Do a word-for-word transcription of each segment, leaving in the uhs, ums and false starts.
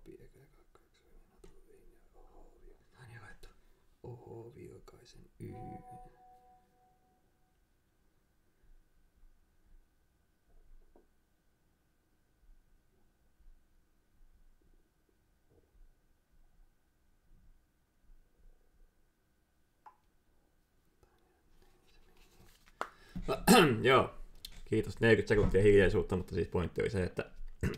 Oho, Vilkaisen Y. Joo, kiitos neljäkymmentä sekuntia hiljaisuutta, mutta siis pointti oli se, että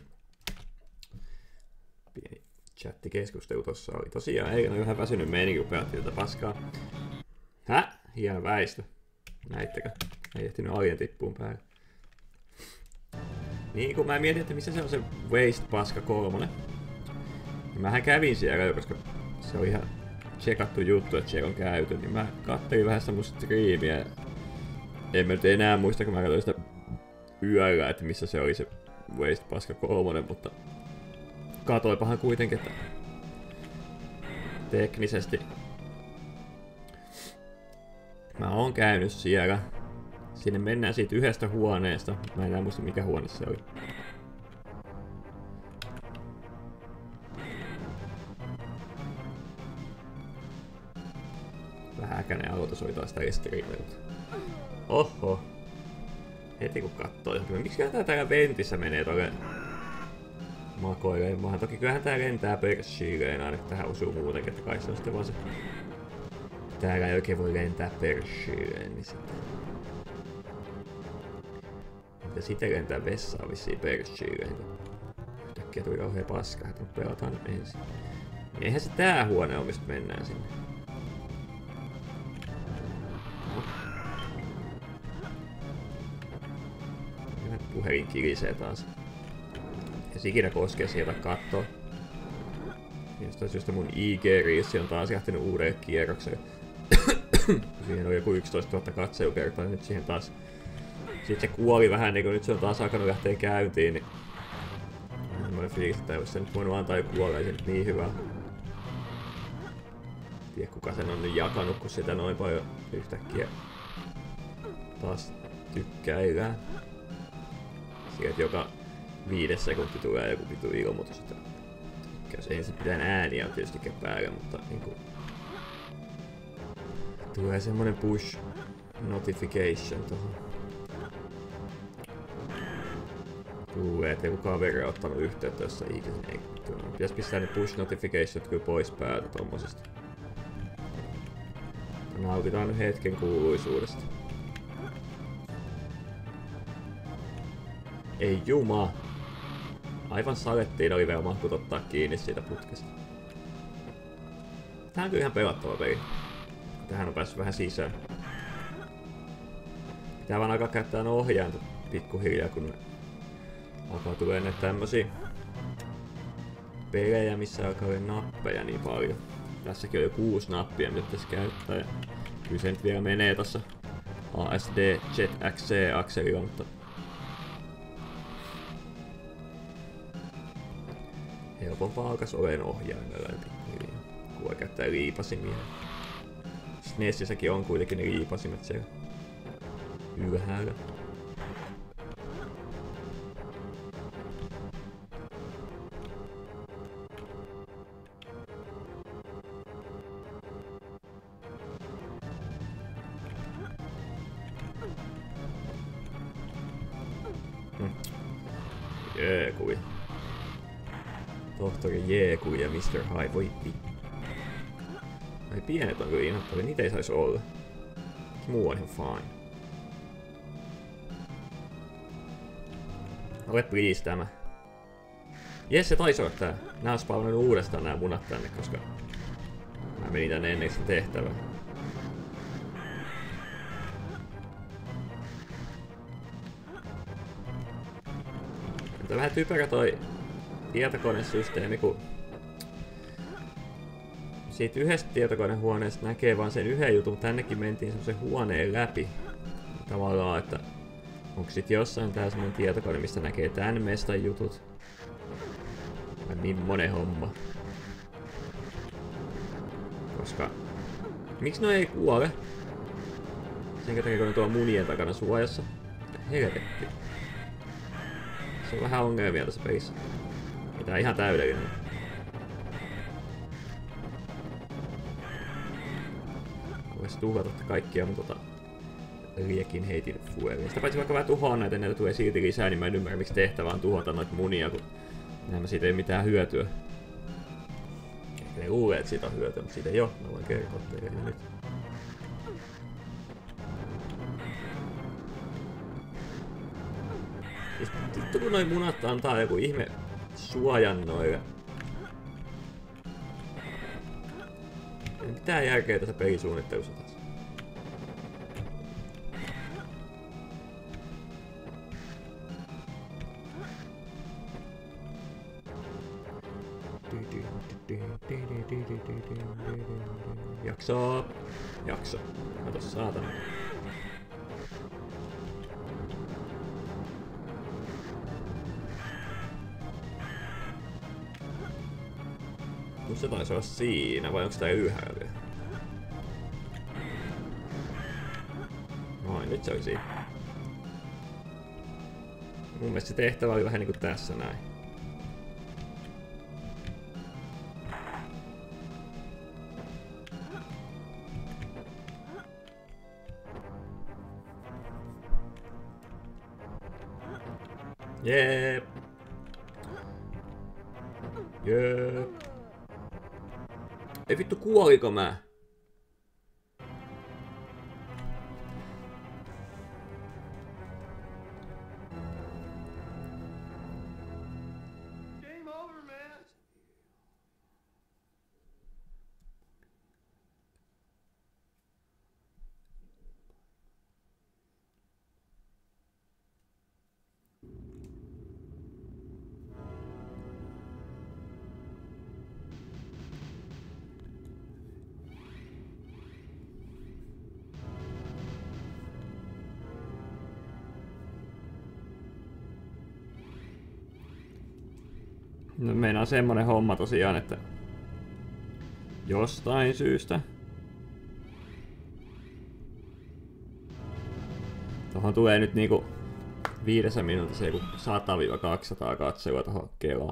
pieni chattikeskustelu tossa oli. Tosiaan eilen on vähän väsynyt meininki, kun pelattiin tätä paskaa. Häh? Hieno väistö. Näittekö? Ei ehtinyt alien tippuun päälle. Niin kun mä mietin, että missä se on se Waste Paska kolmonen. Ja mähän kävin siellä jo, koska se on ihan tsekattu juttu, että siellä on käyty. Niin mä kattelin vähän sitä mun striimiä. En mä nyt enää muista, kun mä katsoin sitä yöllä, että missä se oli se Waste Paska kolmonen, mutta katoipahan kuitenkin, että teknisesti mä oon käynyt siellä. Sinne mennään siitä yhdestä huoneesta. Mä en enää muista, mikä huone se oli. Vähän äkäinen aloitus oli taas tällä striimeltä. Oho. Heti kun kattoo johonkin. Miksiköhän tää täällä ventissä menee tolle makoilemaan? Toki kyllähän tää lentää pershiileen aina, kun tähän osuu muutenkin, että kai se on sitten vaan se... Täällä ei oikein voi lentää pershiileen, niin sitten... Mitä sitten lentää vessaan vissiin pershiileen, kun yhtäkkiä tuli kauhea paska, että pelataan ensin. Niin eihän se tää huone on, mistä mennään sinne. Puhelin kilisee taas. Ja ikinä koskee sieltä kattoo. Jostain syystä mun I G-riissi on taas lähtenyt uudelle kierrokselle. Siihen oli joku yksitoistatuhatta katselukertaa ja nyt siihen taas... Sitten se kuoli vähän niin kun nyt se on taas alkanut lähteä käyntiin, niin... Mä olen fiilis, että jos se nyt voinut antaa jo kuolla, ei se nyt niin hyvä. Tiedä kuka sen on nyt jakanut, kun sitä noin paljon yhtäkkiä taas tykkäillään. Sieltä joka viides sekunti tulee joku vitu ilmoitus, että ei se mitään ääniä on tietysti päällä, mutta niinku tulee semmonen push notification tohon. Tulee, että joku kaveri on ottanut yhteyttä jossain ikinä. Ei, pitäis pistää ne push notificationit kyllä pois päältä tommosesta. Nautitaan nyt hetken kuuluisuudesta. Ei juma! Aivan salettiin oli vielä mahkut ottaa kiinni siitä putkesta. Tää on kyllä ihan pelattava peli. Tähän on päässyt vähän sisään. Pitää vaan alkaa käyttää ohjainta pikkuhiljaa, kun alkaa tulee näitä tämmösiä pelejä, missä alkaa olla nappeja niin paljon. Tässäkin on jo kuusi nappia, mitä pitäisi käyttää. Ja kyllä se nyt vielä menee tossa A S D Z X C-akselilla, mutta helpompaa alkas olen ohjaimella pikkuhiljaa, kun voi käyttää liipasimia. SNESissäkin on kuitenkin ne liipasimet siellä ylhäällä. Hm. Jeekui. Tohtori Jeekui ja mister Hyde, voi vittu. Ai pienet on kyllä inhottavia, niitä ei saisi olla. Muu on ihan fine. Ole please tämä. Jes, se taisi olla tää. Nää on spawnannut uudestaan nää munat tänne, koska mä menin tänne ennen sitä tehtävää. Mutta vähän typerä toi tietokonesysteemi, kun siitä yhdestä tietokonehuoneesta näkee vaan sen yhden jutun, mutta tännekin mentiin semmosen huoneen läpi. Tavallaan, että onko sit jossain tää semmonen tietokone, mistä näkee tän mestan jutut? Vai mimmonen homma? Koska... Miksi no ei kuole? Sen takia kun ne tuolla munien takana suojassa. Helvetti. Se on vähän ongelmia tässä pelissä. Ei tää ihan täydellinen. Voisi tuhota kaikkia mun tota liekin heitin fuelia. Sitä paitsi vaikka vähän tuhoan näitä, näitä tulee silti lisää, niin mä en ymmärrä miksi tehtävä on tuhota noita munia, kun näemmä siitä ei mitään hyötyä. Ehkä ne luulee, että siitä on hyötyä, mutta siitä ei oo. Mä voin kertoa teille nyt. Vittu kun noin munat antaa joku ihme suojan noille. Ei mitään järkeä tässä pelisuunnittelussa taas. Jakso. Jakso. Kato saatana. Nyt se taisi olla siinä, vai onko tää ylhäällä vielä? Noin, nyt se oli siinä. Mun mielestä se tehtävä oli vähän niinku tässä näin. Jeep. Jeep. Ei vittu, kuoliko mä? Game over, man. No, meillä on semmonen homma tosiaan, että jostain syystä tohon tulee nyt niinku viidessä minuutissa joku sata kaksisataa katselua tohon Kelaan.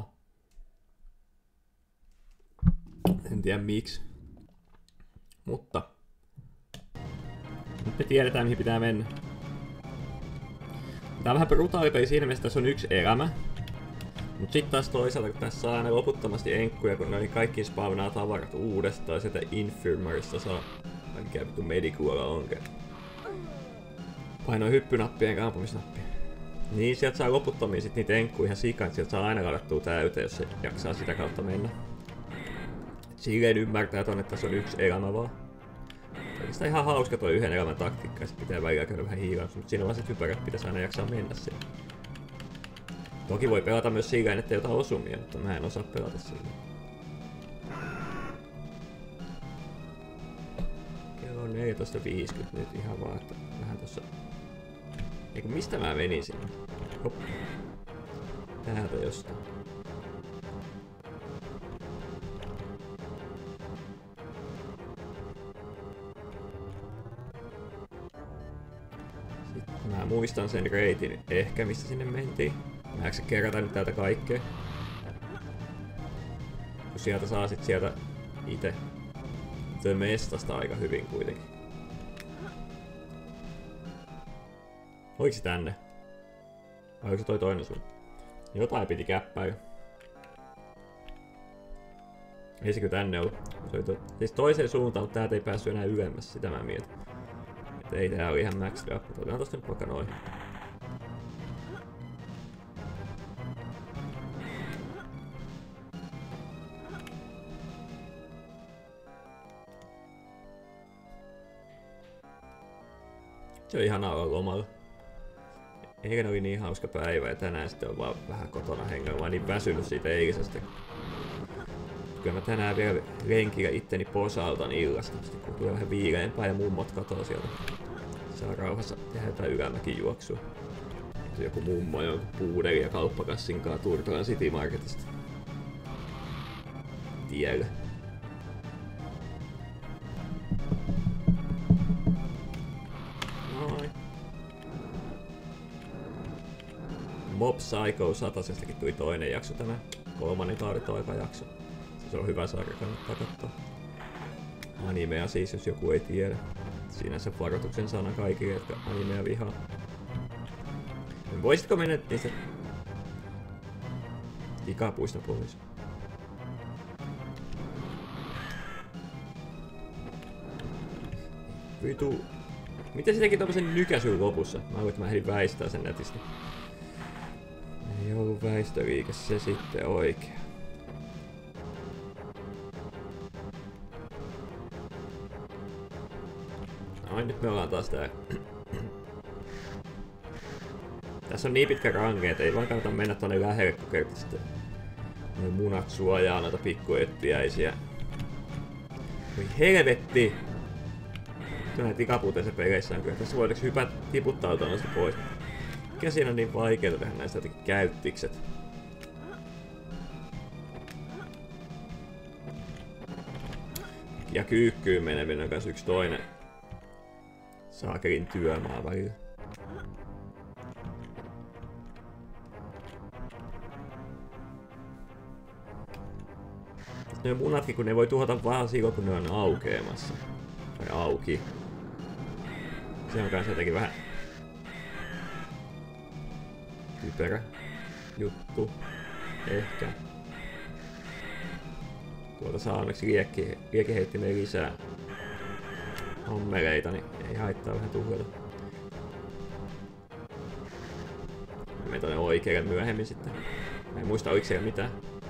En tiedä miksi. Mutta nyt me tiedetään mihin pitää mennä. Tää on vähän brutaali peli siinä mielessä, että tässä on yksi elämä. Mut sit taas toisaalta, kun tässä saa aina loputtomasti enkkuja, kun ne kaikki spawnaa tavarat uudestaan, sieltä Infirmarista saa, mikä vittu Medicualla onkin. Painoi hyppynappia ja ampumisnappia. Niin, sieltä saa loputtomia sit niitä enkkuja ihan sikaan, sieltä saa aina ladattua täyteen, jos se jaksaa sitä kautta mennä. Silleen ymmärtää ton, että tässä on yksi elämä vaan. Oikeastaan ihan hauska toi yhden elämän taktiikka, ja sit pitää välillä käydä vähän hiilaamassa, mutta siinä vaan sit hypärät pitäisi aina jaksaa mennä siellä. Toki voi pelata myös sillä, ettei ota osumia, mutta mä en osaa pelata sillä. Kello on neljätoista viisikymmentä nyt ihan vaan, että vähän tossa... Eiku mistä mä menin sinne? Hop. Täältä jostain. Sitten mä muistan sen reitin ehkä mistä sinne mentiin. Mä eikö kerätä nyt täältä kaikkea? Kun sieltä saa sit sieltä ite The Mestasta aika hyvin kuitenkin. Oliko se tänne? Vai oliko se toi toinen suunta? Jotain piti käppäillä. Ei se kyllä tänne ollut. Se oli to... siis toiseen suuntaan, mutta täältä ei päässyt enää ylemmäs, sitä mä mietin. Et ei tää oli ihan max up. Otetaan tosta nyt vaikka noin. Se on ihanaa olla lomalla. Eikä oli niin hauska päivä ja tänään sitten on vaan vähän kotona hengellä. Mä oon niin väsynyt siitä eilisestä. Kyllä mä tänään vielä lenkillä itteni posautan illasta, sitten kun tulee vähän viileempää ja mummot katoo sieltä. Saa rauhassa tehdä jotain ylämäkin juoksua. Joku mummo jonkun puudeli ja kauppakassin kaa Turtolan City Marketista. Tiellä. Noin. Mob Psycho satasestakin tuli toinen jakso tänään. Kolmannen kauden toiva jakso. Se on hyvä sarja, kannattaa katsoa. animea siis, jos joku ei tiedä. Siinä se varoituksen sana kaikille, jotka animea vihaa. Voisitko mennä niistä tikapuista pois? Vitu. Miten se teki tommosen nykäsyyn lopussa? Mä luulen, että mä ehdin väistää sen netisti. Ei ollut väistöliike se sitten oikein. Ai nyt me ollaan taas tää. Tässä on niin pitkä ranke, et ei vaan kannata mennä tonne lähelle, kun kertaa sitten ne munat suojaa noita pikkuettiäisiä. Voi helvetti! Tuonne tikapuuteissa peleissä on kyllä. Tässä voidaanko hypätä tiputtautua noista pois. Mikä siinä on niin vaikeeta tehdä näistä jotenkin käyttikset? Ja kyykkyyn meneminen on kans yksi toinen saakelin työmaa välillä. Ne munatkin, kun ne voi tuhota vaan silloin, kun ne on aukeamassa. Tai auki. Se on kans jotenkin vähän typerä juttu. Ehkä. Tuolta saa onneksi liekki, liekkiheittimeen lisää hommeleita, niin ei haittaa vähän tuhlata. Menen tonne oikealle myöhemmin sitten. Mä en muista oliko siellä mitään.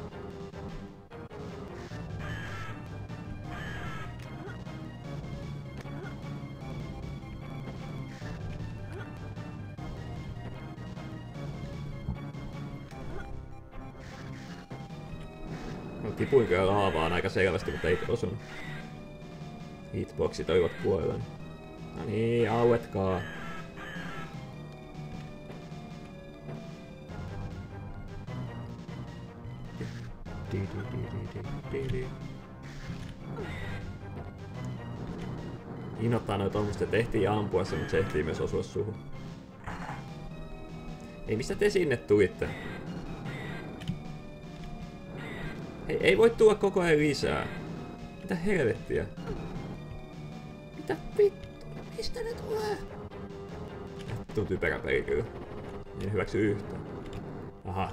Tipuin kyllä laavaan aika selvästi, mutta ei osunut. Hitboxit olivat puolella. No niin, auetkaa. Inottaa noita tommoista, tehtiin ampua se, mutta se ehtii myös osua suhun. Ei, mistä te sinne tuitte? Hei, ei voi tuoda koko ajan lisää. Mitä helvettiä? Mitä vittu? Mistä ne tulee? Vittu typerä peli kyllä. En hyväksy yhtään. Aha.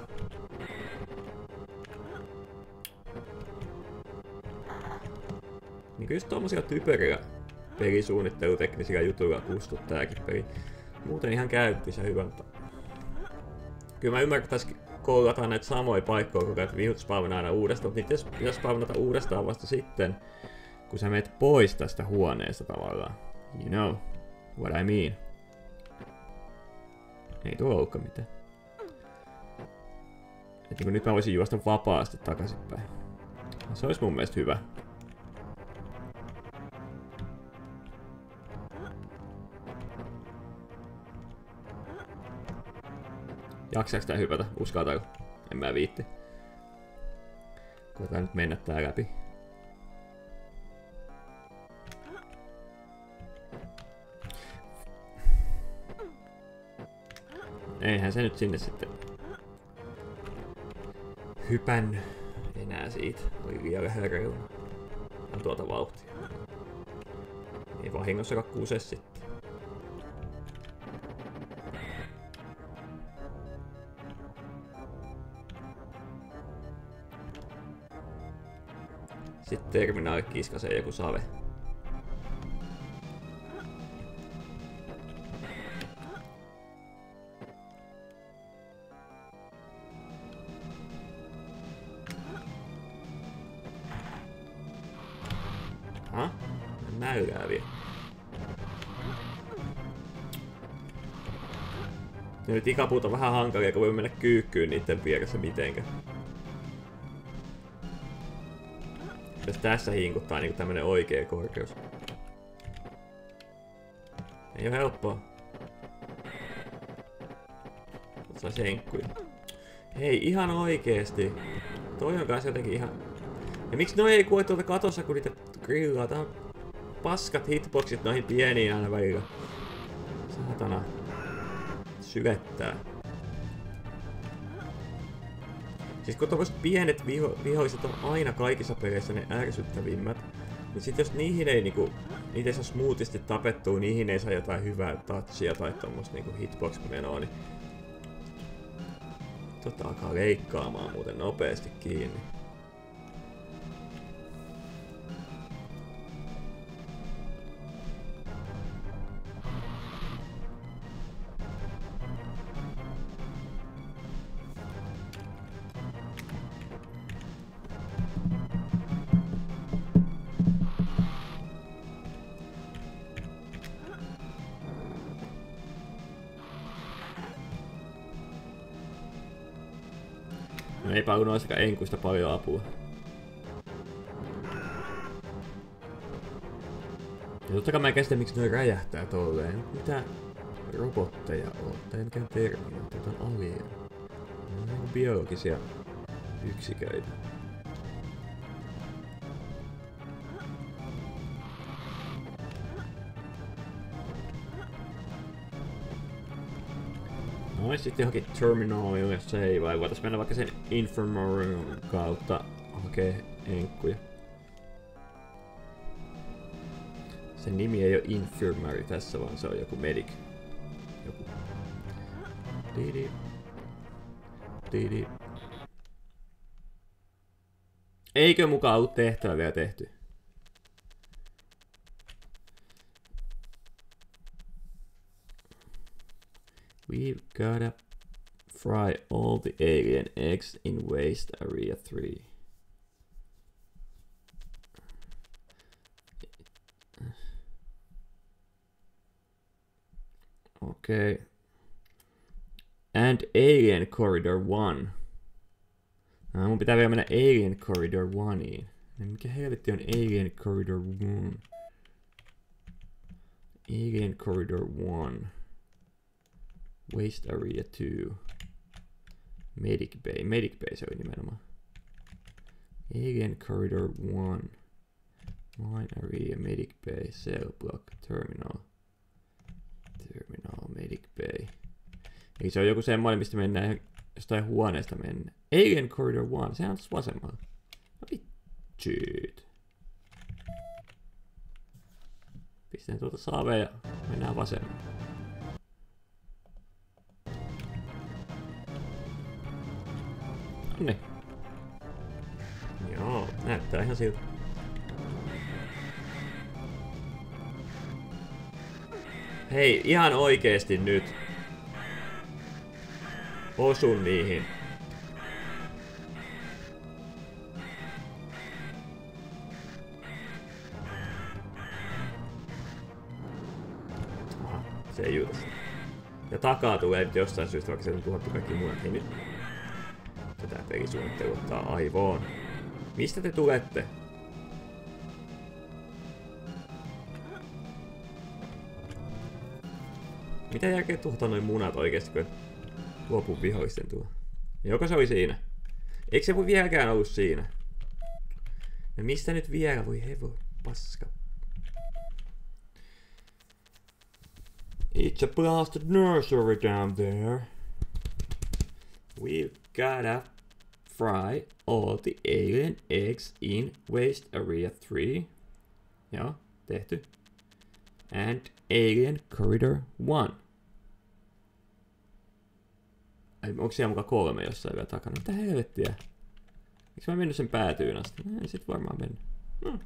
Niin just tommosia typeriä pelisuunnitteluteknisiä jutuilla kuulostuu tääkin peli. Muuten ihan käyttis ja hyvä, mutta kyllä mä ymmärtäisin koulata näitä samoja paikkoja, koko ajan vihut spawnaa aina uudestaan, mutta niitä pitäisi spawnata uudestaan vasta sitten, kun sä menet pois tästä huoneesta tavallaan. You know what I mean. Ei tuo ollutkaan mitään. Et niin nyt mä voisin juosta vapaasti takaisinpäin. Se olisi mun mielestä hyvä. Jaksaaks tää hypätä? Uskaltaako? En mä viitti. Koetaan nyt mennä tää läpi. Eihän se nyt sinne sitten hypännyt enää siitä. Oli liian vähän reuna. On tuota vauhtia. Ei vahingossakaan kuse sitten. Sitten terminaali kiskasee joku save. Aha, näylää vielä. Ja nyt ikapuut on vähän hankalia, kun voi mennä kyykkyyn niitten vieressä mitenkään. Jos tässä hinkuttaa niinku tämmönen oikea korkeus. Ei oo helppoa. Sais henkkuja. Hei, ihan oikeesti. Toi on kanssa jotenkin ihan... Ja miksi noi ei kuole tuolta katossa, kun niitä grillaa? Tää on paskat hitboxit noihin pieniin aina välillä. Saatana. Syvettää. Siis kun tommoset pienet viho viholliset on aina kaikissa peleissä ne ärsyttävimmät. Niin sit jos niihin ei niinku, niitä ei saa smoothisti tapettua, niihin ei saa jotain hyvää touchia tai tommoista niinku hitbox-menoa, niin tota alkaa leikkaamaan muuten nopeasti kiinni. No eipä kun olisikaan enkuista paljon apua. Ja totta kai mä en käsitä miksi noi räjähtää tolleen. Mitä robotteja on? Tai ei mikään terminaatio, tää on alien. Ne on niinku biologisia yksiköitä. No sitten johonkin terminalille save, voitais mennä vaikka sen infirmarium kautta hakee enkkuja. Sen nimi ei oo infirmary tässä, vaan se on joku medic. Joku. Didi. Didi. Eikö mukaan ollut tehtävä vielä tehty? We've gotta fry all the alien eggs in waste area three. Okay. And alien corridor one. No, mun pitää vielä mennä alien corridor oneiin. Mikä helvetti on alien corridor one? Alien corridor one. Waste area two. Medic bay. Medic bay se oli nimenomaan. Alien corridor one. Mine area, medic bay, cell block, terminal. Terminal, medic bay. Eli se on joku semmoinen, mistä mennään jostain huoneesta mennä. Alien corridor one, sehän on tässä vasemmalla. No vitsyt. Pistän tuolta saaveen ja mennään vasemmalle. Nonni. Joo, näyttää ihan siltä. Hei, ihan oikeesti nyt. Osun niihin. Aha, se ei juuta. Ja takaa tulee nyt jostain syystä, vaikka se on tuhottu kaikki munat. Hei nyt. Tätä pelisuunnittelu ottaa aivoon. Mistä te tulette? Mitä järkeä tuhota noin munat oikeesti, kun lopun vihollisten tuo? Joko se oli siinä? Eikö se voi vieläkään ollut siinä? Ja mistä nyt vielä voi hevo paska? It's a blasted nursery down there. We've gotta fry all the alien eggs in waste area three. Joo, tehty. And alien corridor one. Ai, onko siellä mukaan kolme jossain vielä takana? Mitä helvettiä? Eikö mä mennyt sen päätyyn asti? Ei sit varmaan mennyt. Hmm.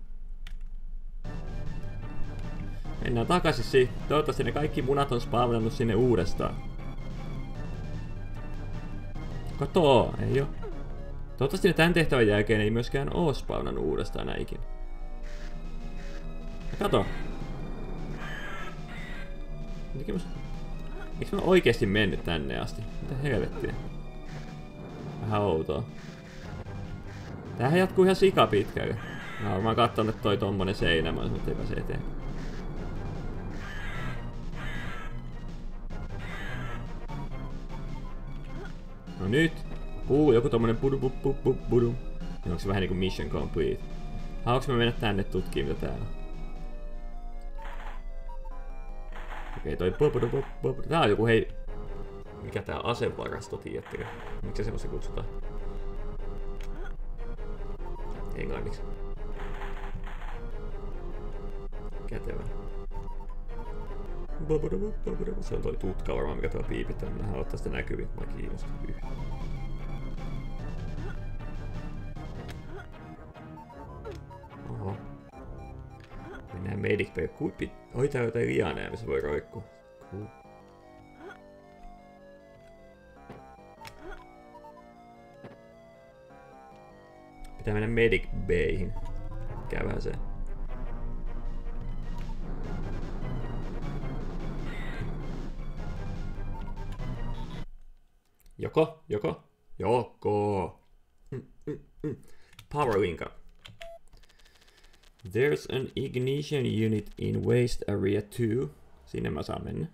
Mennään takaisin siihen. Toivottavasti ne kaikki munat on spawnannut sinne uudestaan. Kato, ei oo. Toivottavasti ne tän tehtävän jälkeen ei myöskään oo spawnannut uudestaan näikin. Ja kato. Eikö mä oikeesti mennyt tänne asti? Mitä helvettiä? Vähän outoa. Tämähän jatkuu ihan sika pitkälle. Mä oon varmaan kattonut, että toi tommonen seinä, mutta ei pääse eteen. No nyt! Kuuluu joku tommonen budu budu budu budu. Niin onko se vähän niinku mission complete? Haluanko mä mennä tänne tutkimaan mitä täällä on? Okei, toi budu budu budu. Tää on joku hei... Mikä tää asevarasto, tiedättekö? Miksi se semmoista kutsutaan? Englanniksi. Kätevä. Se on toi tutka varmaan, mikä tuo piipittää. Mähän ottaa sitä näkyviin, kun mä kiinnostan yhtään. Oho. Mennään Medic Bay. Kuipi. Oi, tää on jotain lianea, missä voi roikkua. Cool. Pitää mennä Medic Bayhin. Käydään se. Joko? Joko? Joko? Mm, mm, mm. Power link up. There's an ignition unit in waste area two. Sinne mä saan mennä.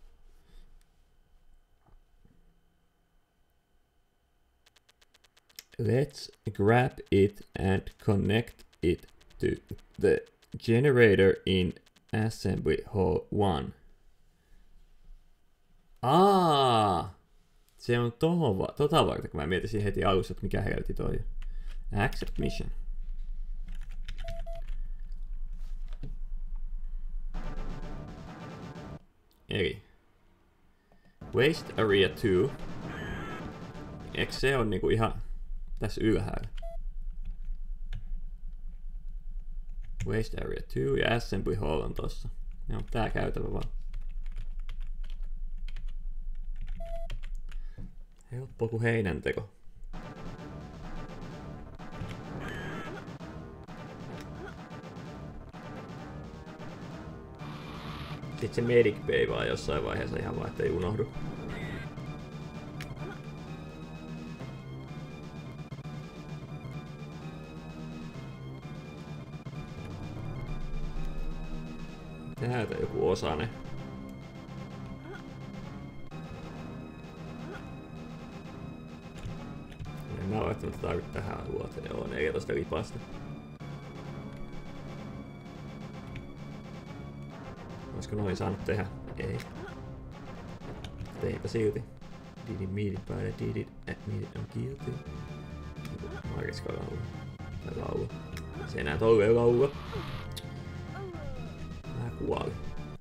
Let's grab it and connect it to the generator in assembly hall one. Aa! Se on tohon va- tota varten, kun mä mietisin heti alussa, että mikä helvetti toi. Accept mission. Eli Waste Area two. Eikö se on niinku ihan tässä ylhäällä? Waste Area two ja Assembly Hall on tossa. Ne on tää käytävä vaan. Helppo kuin heinänteko. Sitten se Medic Bay vaan jossain vaiheessa ihan vaan, ettei unohdu. Täältä joku osane. En mä välttämättä tarvitse tähän luoteen. Joo, neljätoista lipasta. Olisiko noin saanut tehdä? Ei. Teipä silti. Did it mean it, but I did it. Admit it, I'm guilty. Mariska laulu. Tai laulu. Se enää tolle laulu. Mä kuolin.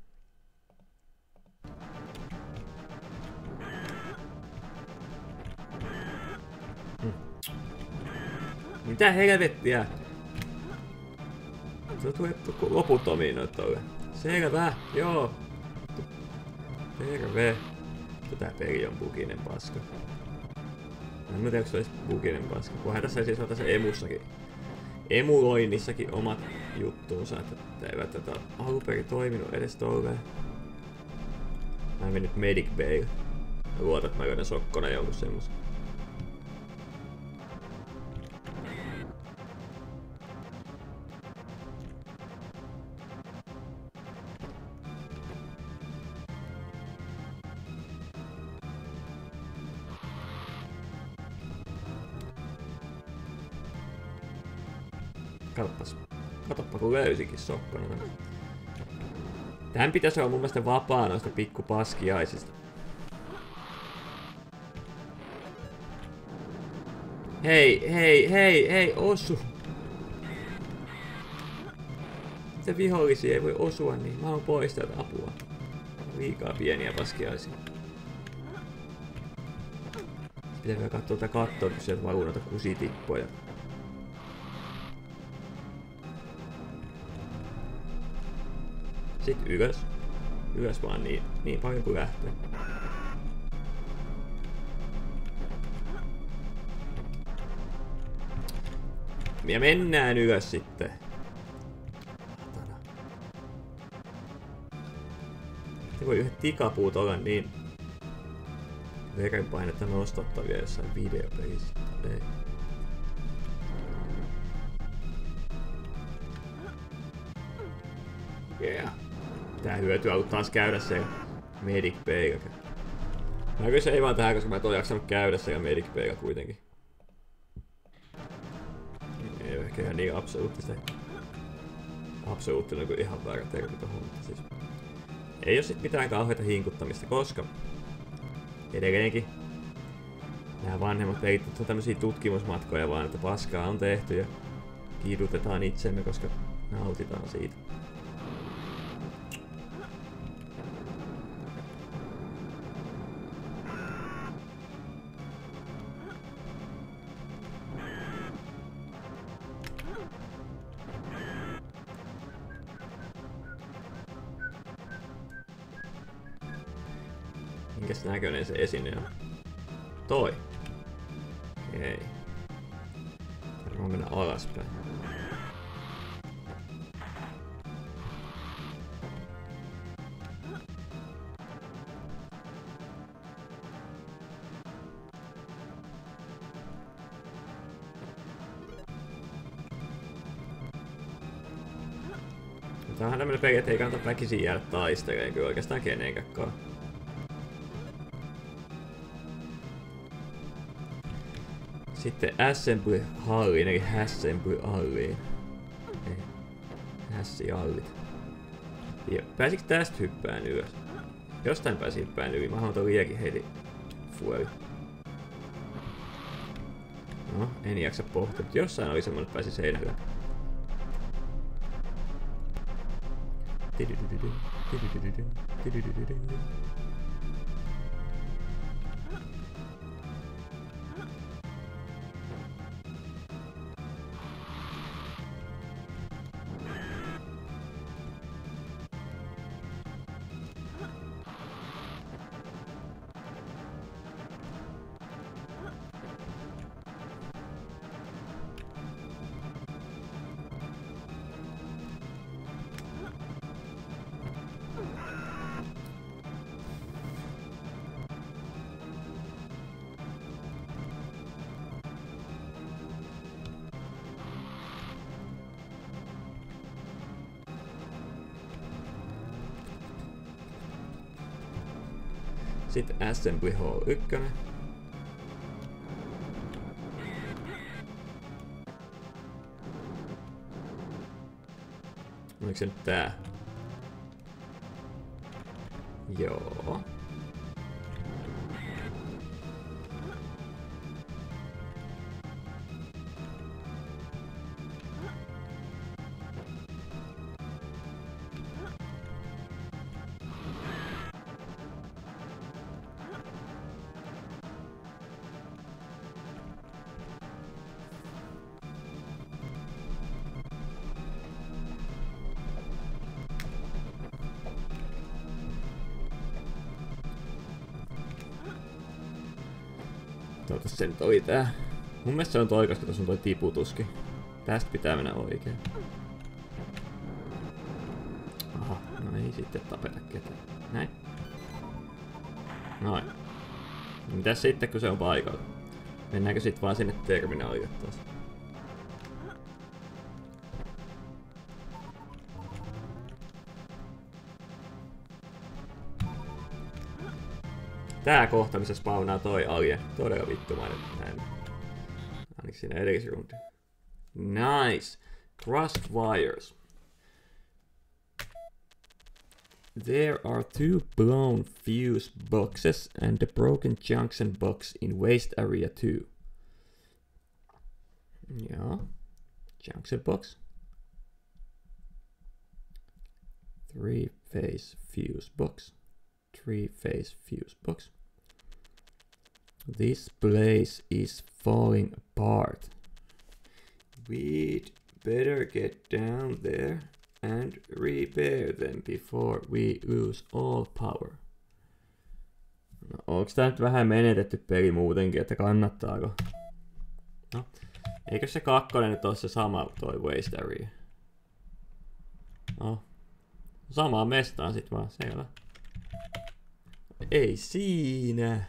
Hmm. Mitä helvettiä? Se tulee loputtomiin noit tolle. Selvä, joo. Terve. Tää peli on buginen paska. Mä en tiedä, onko se olisi buginen paska. Kunhan tässä siis on tässä emussakin. Emuloinnissakin omat juttuunsa, että eivät tätä alunperin toiminut edes tolleen. Mä en mennyt Medic Bay. Mä luotan, että mä löydän sokkona jonkun semmosen. Katoppas. Katoppa kun löysikin sokkona. Tän pitäisi olla mun mielestä vapaa noista pikku paskiaisista. Hei, hei, hei, hei, osu! Se vihollisia ei voi osua, niin mä oon pois täältä apua. Liikaa pieniä paskiaisia. Pitää vielä katsoa tätä kattoa, kun sieltä valuu noita kusitippoja. Sitten ylös. Ylös vaan niin, niin paljon kuin lähtee. Ja mennään ylös sitten. Se voi yhdet tikapuut olla niin verenpainetta nostattavia jossain videopelissä. Ei. Yeah. Tää hyöty on ollut taas käydä se Medic Bay. Mä kyllä se ei vaan tähän, koska mä et oo jaksanut käydä se Medic Bay kuitenkin. Ei oo ehkä ihan niin absoluuttista. Absoluuttinen kuin ihan väärä termi tohon. Siis ei oo sit mitään kauheita hinkuttamista, koska edelleenkin nämä vanhemmat pelit on tämmösiä tutkimusmatkoja vaan, että paskaa on tehty ja kidutetaan itsemme, koska nautitaan siitä. Minkäs näköinen se esine on? Toi. Okei. Varmaan mennä alaspäin. Tämähän tämmönen peli, ettei kannata väkisin jäädä taistelemaan kyllä oikeastaan kenenkään. Sitten Assembly-halliin, eli Assembly-halliin. Hässi-allit. Ja pääsikö tästä hyppään ylös? Jostain pääsi hyppään yli. Mä haluan tuon liiakin heiti fuoli. No, en jaksa pohtia, mutta jossain oli semmonen, että pääsi seinällä. Sitten Assembly Hall yksi. Oliko se nyt tää? Joo. Toivottavasti se nyt oli tää. Mun mielestä se on toi, koska tuossa on toi tiputuskin. Tästä pitää mennä oikein. Aha, no ei sitten tapeta ketään. Näin. Noin. Mitäs sitten kun se on paikalla? Mennäänkö sit vaan sinne terminaalille taas? Tää kohta, missä spawnaa toi alien. Todella vittumainen. Näin. Ainakin siinä edellisrundi. Nice! Crossed wires. There are two blown fuse boxes and the broken junction box in waste area two. Yeah. Junction box. Three phase fuse box. Three phase fuse box. This place is falling apart. We'd better get down there and repair them before we lose all power. No, onks tää nyt vähän menetetty peli muutenkin, että kannattaako? No, eikö se kakkonen nyt ole se sama toi waste area? No, samaan mestaan sit vaan, selvä. Ei siinä.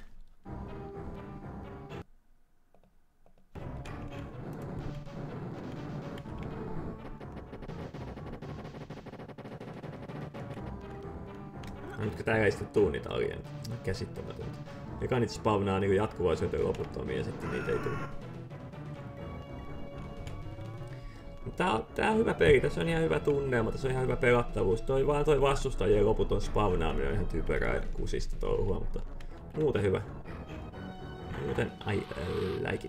No, nytkö täällä ei sitten tuu niitä alienita? No, käsittämätöntä. Eka niitä spawnaa niinku jatkuvaisuuteen loputtomia ja sitten niitä ei tule. Tää on, tää on hyvä peli, tässä on ihan hyvä tunnelma, tässä on ihan hyvä pelattavuus. Toi vaan toi vastustajien loputon spawnaaminen on ihan typerää ja kusista touhua, mutta muuten hyvä. Muuten I uh, like it.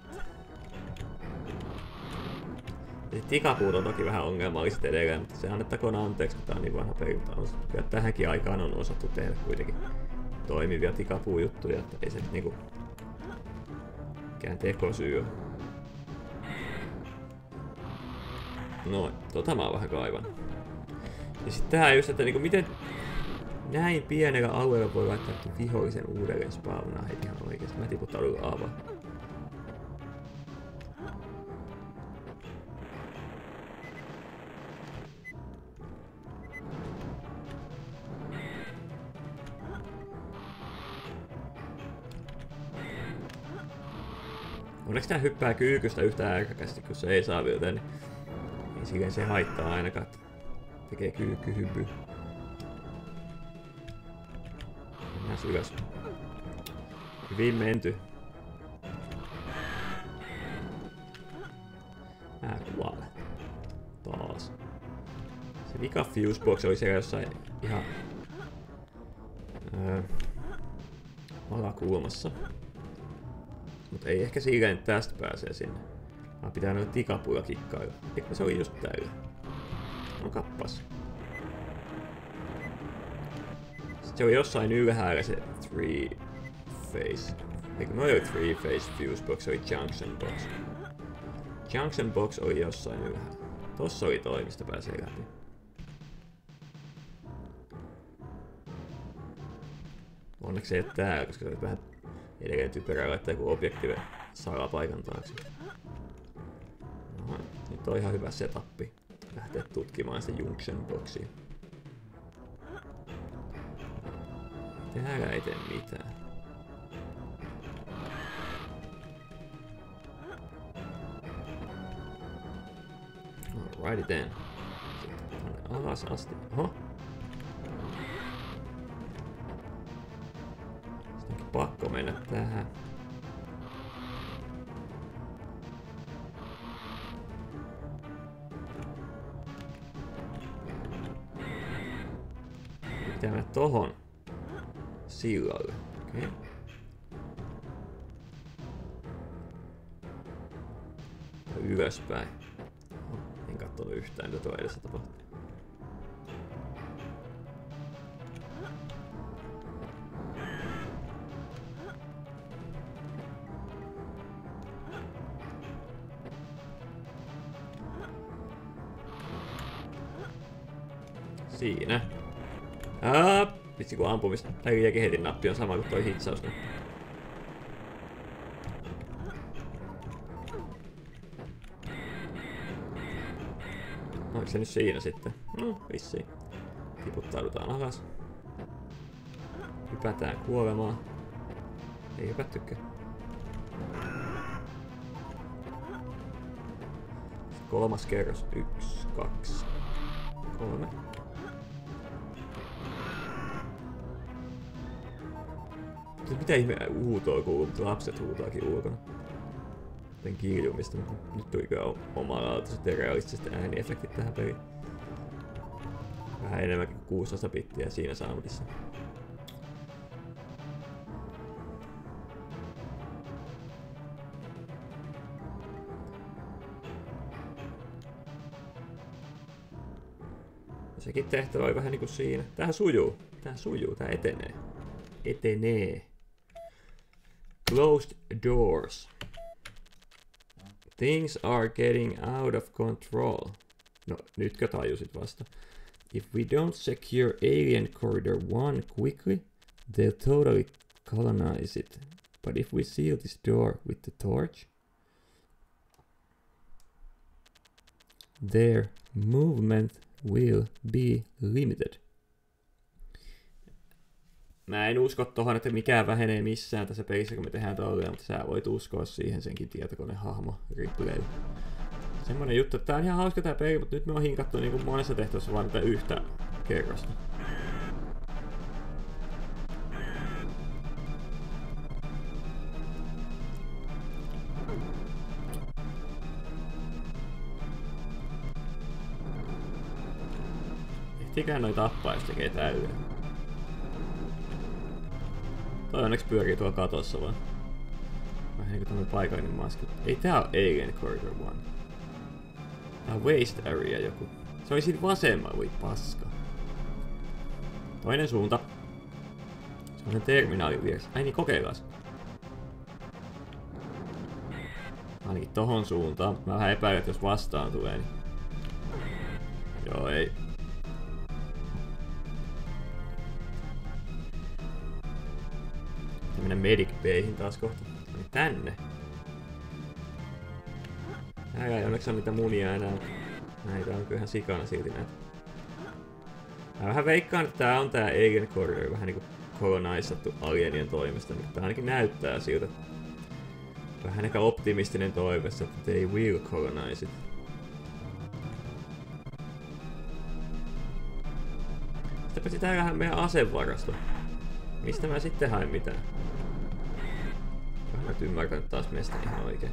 Ja tikapuut on toki vähän ongelmalliset edelleen, mutta se annettakoon anteeksi, kun tää on niin vanha peli, mutta on, kyllä tähänkin aikaan on osattu tehdä kuitenkin toimivia tikapuujuttuja, että ei se nyt niinku mikään tekosyy ole. Noin, tota mä oon vähän kaivan. Ja sit tähän just, että niinku miten... Näin pienellä alueella voi laittaa vihollisen uudelleen spawnaa. Hei ihan oikeesti. Mä tiputtaudun laavaan. Onneksi tää hyppää kyykystä yhtä ärkäkästi, kun se ei saa vielä, niin ei silleen se haittaa ainakaan, että tekee kyykkyhyppy. Mennään ylös. Hyvin menty. Mä kuolen. Taas. Se vika fusebox oli siellä jossain ihan öö, alakulmassa. Mut ei ehkä silleen tästä pääsee sinne. Vaan pitää noita tikapuilla kikkailla. Eikö se oli just täällä? No kappas. Sitten se on jossain ylhäällä se three face. Eikö noi oli three face fuse box, se oli junction box. Junction box oli jossain ylhäällä. Tossa oli toi, mistä pääsee läpi. Onneksi ei oo täällä, koska se oli vähän edelleen typerää laittaa joku objektive salapaikan taakse. No, nyt on ihan hyvä setappi lähteä tutkimaan sitä junction boxia. Täällä ei tee mitään. Alrighty then. Sitten tonne alas asti. Oho! Sitten onkin pakko mennä tähän. Pitää mennä tohon sillalle. Okei. Okay. Ja ylöspäin. En katsonut yhtään, mitä tuo edessä tapahtuu. Siinä. Aah, vitsi kun ampumista. Tai kehetin nappi on sama kuin toi hitsausnappi. Onko se nyt siinä sitten? No, vissiin. Tiputtaudutaan alas. Hypätään kuolemaan. Ei hypättykään. Kolmas kerros. Yksi, kaksi, kolme. Mitä ihme huutoa kuuluu, mutta lapset huutaakin ulkona. Joten kiljumista, mutta nyt tuli kyllä omalaatuiset ja realistiset ääniefektit tähän peliin. Vähän enemmänkin kuin kuusitoista bittiä siinä soundissa. Sekin tehtävä oli vähän niinku siinä. Tämähän sujuu. Tää sujuu, tää etenee. Etenee. Closed doors. Things are getting out of control. No, nytkö tajusit vasta? If we don't secure Alien Corridor one quickly, they'll totally colonize it. But if we seal this door with the torch, their movement will be limited. Mä en usko tohon, että mikään vähenee missään tässä pelissä, kun me tehdään tolleen, mutta sä voit uskoa siihen senkin tietokonehahmo replay. Semmonen juttu, että tää on ihan hauska tää peli, mutta nyt me on hinkattu niin kuin monessa tehtävässä vaan tätä yhtä kerrosta. Ehtiikään noi tappaa, jos tekee täyden. Toi onneksi pyörii tuolla katossa vaan. Vähän niinku tämmönen paikallinen maski. Ei tää oo Alien Corridor one. Tää on Waste Area joku. Se oli siinä vasemmalla, voi paska. Toinen suunta. Se on sen terminaalin vieressä. Ai niin, kokeillaan. Ainakin tohon suuntaan. Mä vähän epäilen, että jos vastaan tulee, niin... Joo, ei. Medic Bayhin taas kohta. Tänne. Täällä ei onneksi ole niitä munia enää. Näitä on kyllä ihan sikana silti näitä. Mä vähän veikkaan, että tää on tää Alien Corridor vähän niinku kolonaisattu alienien toimesta. Tää ainakin näyttää siltä. Vähän ehkä optimistinen toiveessa, että they will colonize it. Sitäpä täällähän meidän asevarasto. Mistä mä sitten hain mitään? Mä en ymmärtänyt taas meistä ihan oikein.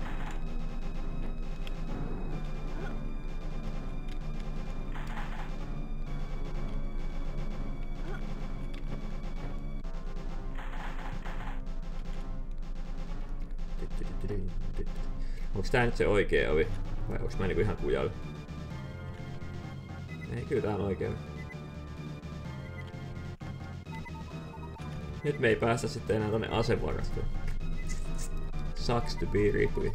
Onks tää nyt se oikea ovi? Vai onks mä niinku ihan kujalla? Ei, kyllä tää on oikea. Nyt me ei päästä sitten enää tonne asevarastoon. Sucks to be Ripley.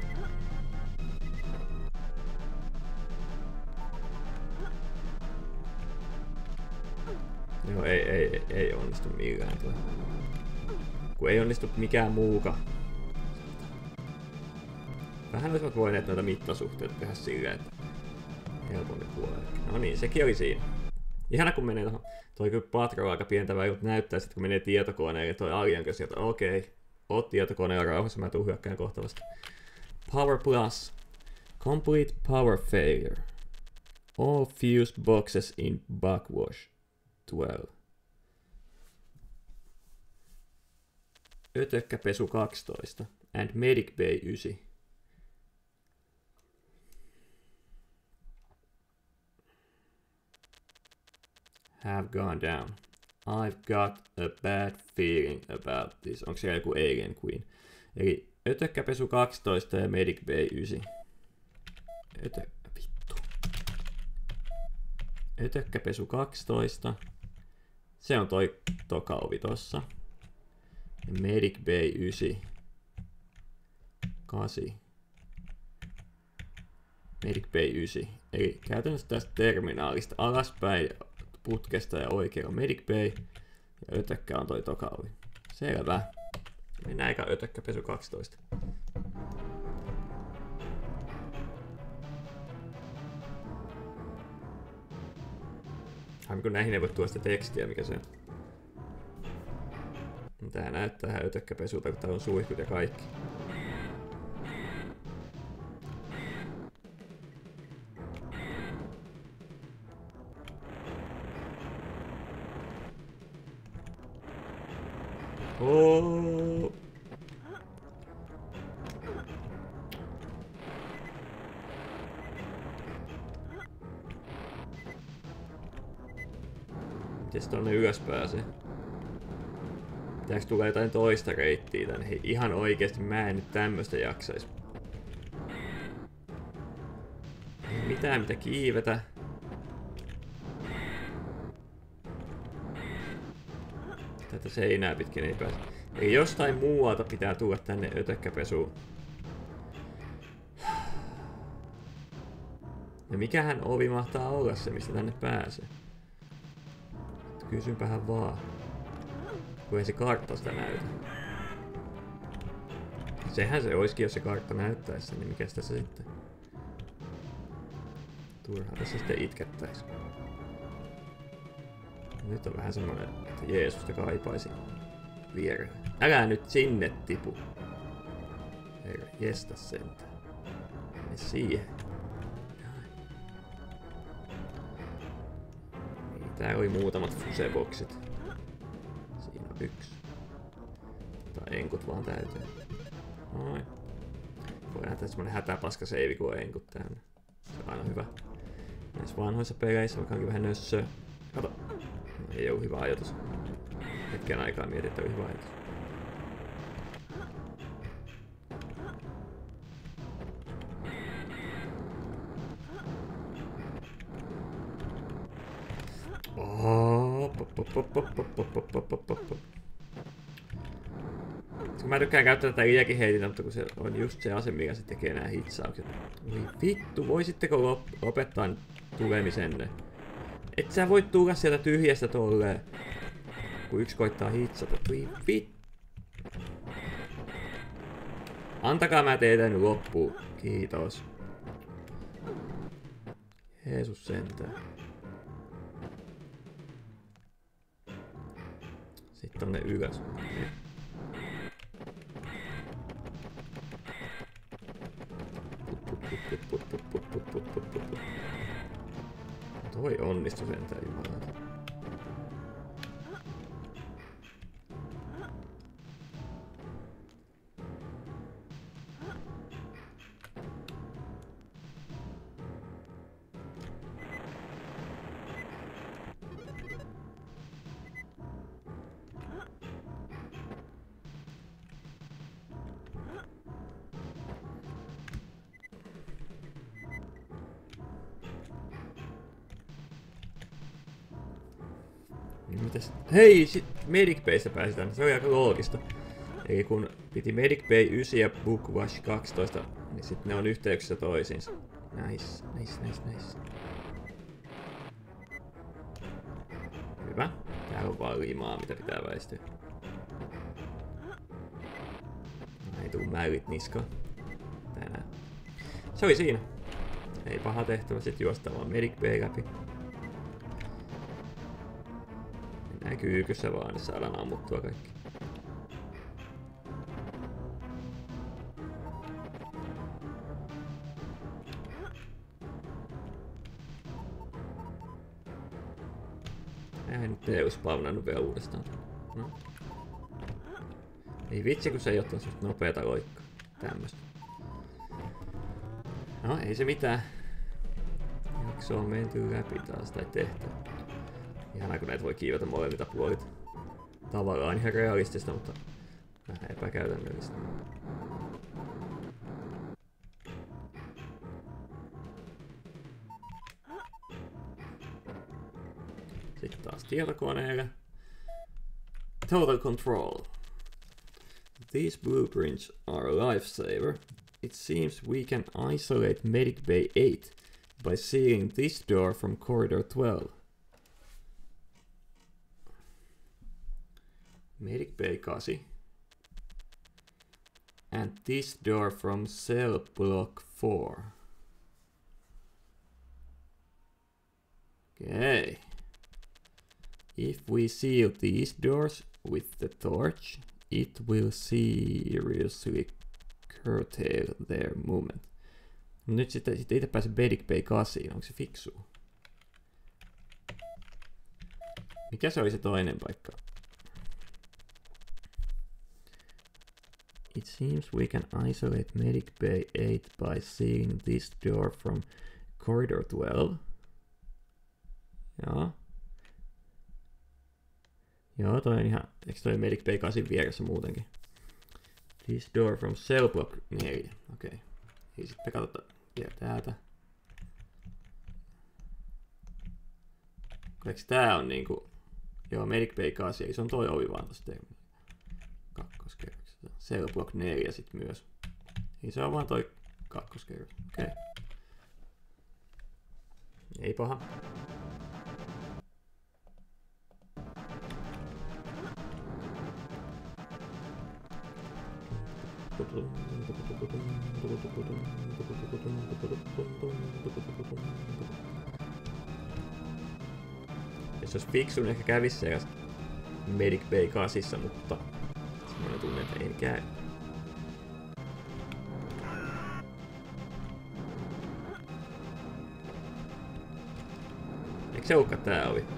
Joo, ei, ei, ei onnistu millään tuo. Kun ei onnistu mikään muuka. Vähän olisivat voineet noita mittasuhteita tehdä silleen, että helpommin kuolee. No niin, sekin oli siinä. Ihana kun menee tohon. Toi kyllä patralla aika pientä väliä, mutta näyttää sitten kun menee tietokoneelle toi alien sieltä. Okei, okay. Oot tietokoneella rauhassa, mä tuun hyökkään kohta vasta. Power Plus. Complete power failure. All fused boxes in backwash. twelve. Ötökkäpesu kaksitoista. And Medic Bay yhdeksän. Have gone down. I've got a bad feeling about this. Onko siellä joku Alien Queen? Eli ötökkäpesu kaksitoista ja Medic Bay yhdeksän. Ötö... Vittu. Ötökkäpesu kaksitoista. Se on toi toka ovi tossa. Ja Medic Bay yhdeksän. kahdeksan. Medic Bay yhdeksän. Eli käytännössä tästä terminaalista alaspäin putkesta ja oikein on Medic Bay. Ja ötökkä on toi toka ovi. Selvä. Mennään eikä ötökkäpesu kaksitoista. Aivan kun näihin ei voi tuoda sitä tekstiä, mikä se on. Tää näyttää ihan ötökkäpesulta, kun täällä on suihkut ja kaikki. Oh. Mites tonne ylös pääsee? Pitääks tulla jotain toista reittiä tänne? Hei, ihan oikeesti mä en nyt tämmöstä jaksais. Ei mitään mitä kiivetä. Tätä seinää pitkin ei pääse. Eli jostain muualta pitää tulla tänne ötökkäpesuun. Ja mikähän ovi mahtaa olla se, mistä tänne pääsee? Kysynpähän vaan. Kun ei se kartta sitä näytä. Sehän se olisikin, jos se kartta näyttäisi sen, niin mikäs tässä sitten? Turhaa tässä sitten itkettäis. Nyt on vähän semmonen, että Jeesusta kaipaisin vierelle. Älä nyt sinne tipu. Herra, jestä sentään. Mene siihen. Niin, tää oli muutamat fuseboksit. Siinä on yksi. Tai enkut vaan täytyy. Noin. Voidaan tehdä semmonen hätäpaska seivi, kun on enkut täynnä. Se on aina hyvä. Näissä vanhoissa peleissä vaikka vähän nössöä. Kato. Ei oo hyvä ajatus. Hetken aikaa mietin, että on hyvä ajatus. Mä tykkään käyttää tätä liiakin heitinä, mutta kun se on just se ase, mikä se tekee nää hitsaukset. Oi vittu, voisitteko lopettaa tulemisenne? Et sä voit tulla sieltä tyhjästä tolleen, kun yksi koittaa hitsata. Oi vittu. Antakaa mä teitä nyt loppuun. Kiitos. Jeesus sentään. Sitten tonne ylös. Toi onnistui sentään jumalauta. Mitäs? Hei, sit Medic Baystä pääsitään. Se oli aika loogista. Eli kun piti Medic Bay yhdeksän ja Bookwash kaksitoista, niin sit ne on yhteyksissä toisiinsa. Nice, nice, nice, nice. Hyvä. Täällä on vaan limaa, mitä pitää väistyä. Ei tuu mäylit niskaan. Tänään. Se oli siinä. Ei paha tehtävä, sit juostaan vaan Medic Bay läpi. Mennään kyykyssä vaan, niin saadaan ammuttua kaikki. Eihän nyt ei oo spawnannut vielä uudestaan. No. Ei vitsi, kun se ei ottaa susta nopeata loikkaa. Tämmöstä. No, ei se mitään. Jakso on menty läpi taas tai tehty. Ihanaa, kun näitä voi kiivetä molemmilta puolilta. Tavallaan ihan realistista, mutta vähän epäkäytännöllistä. Sitten taas tietokoneelle. Total control. These blueprints are a lifesaver. It seems we can isolate Medic Bay eight by sealing this door from corridor twelve. Medic Bay eight. And this door from cell block four. Okay. If we seal these doors with the torch, it will seriously curtail their movement. Nyt sitten sit itse pääse Medic Bay eight, onko se fiksu? Mikä se oli se toinen paikka? It seems we can isolate Medic Bay eight by sealing this door from corridor twelve. Joo. Joo, toi on ihan... Eikö toi Medic Bay eight vieressä muutenkin? This door from cell block four. Okei. Okay. Ei sitten katsotaan vielä täältä. Eikö tää on niinku... Joo, Medic Bay eight, se on toi ovi vaan tosta kakkoskerroksessa. Cell block four sit myös. Ei se on vaan toi kakkoskerros. Okei. Okay. Ei paha. Jos olisi fiksu, niin ehkä kävisi se Medic Bay eight, mutta semmoinen tunne, että ei käy. Eikö se olekaan tää ovi?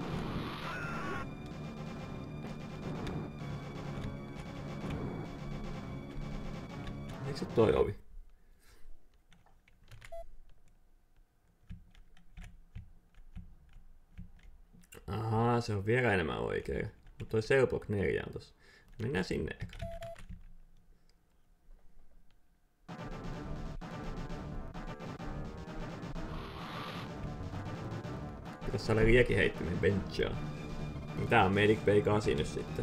Eikö se toi ovi? Ahaa, se on vielä enemmän oikein. Mutta toi Cell Block four on tossa. Mennään sinne eka. Pitäis saada liekiheittimen benchia. Niin tää on Medic Bay eight nyt sitten.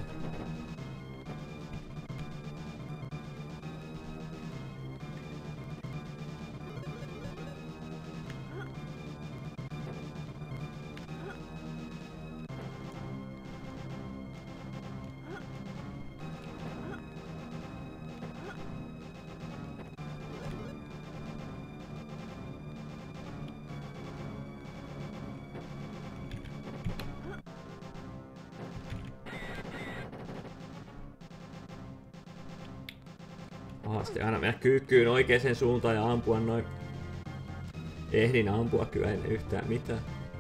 Pahasti aina mennä kyykkyyn oikeaan suuntaan ja ampua noin. Ehdin ampua kyllä en yhtään mitään.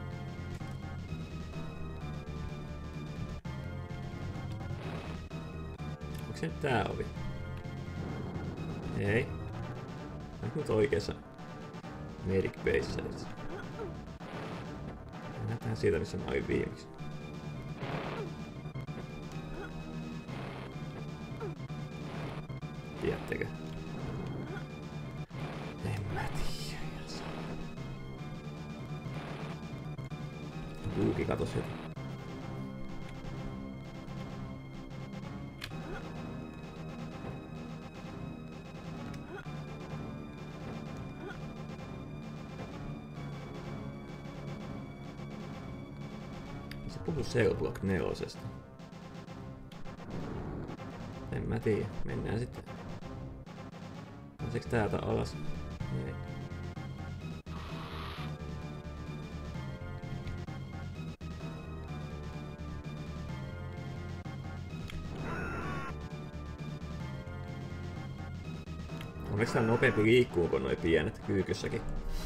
Onko se nyt tää ovi? Ei. Onko nyt oikeassa Medic Basessa itse? Lähdetään siitä, missä mä olin viimeksi. Tiedättekö? En mä tiedä. Luuki katos heti. Se puhuu Cellblock nelosesta. En mä tiedä. Mennään sitten. Pääseekö täältä alas? Ei. Onneksi tää nopeampi liikkuu kuin noi pienet kyykyssäkin?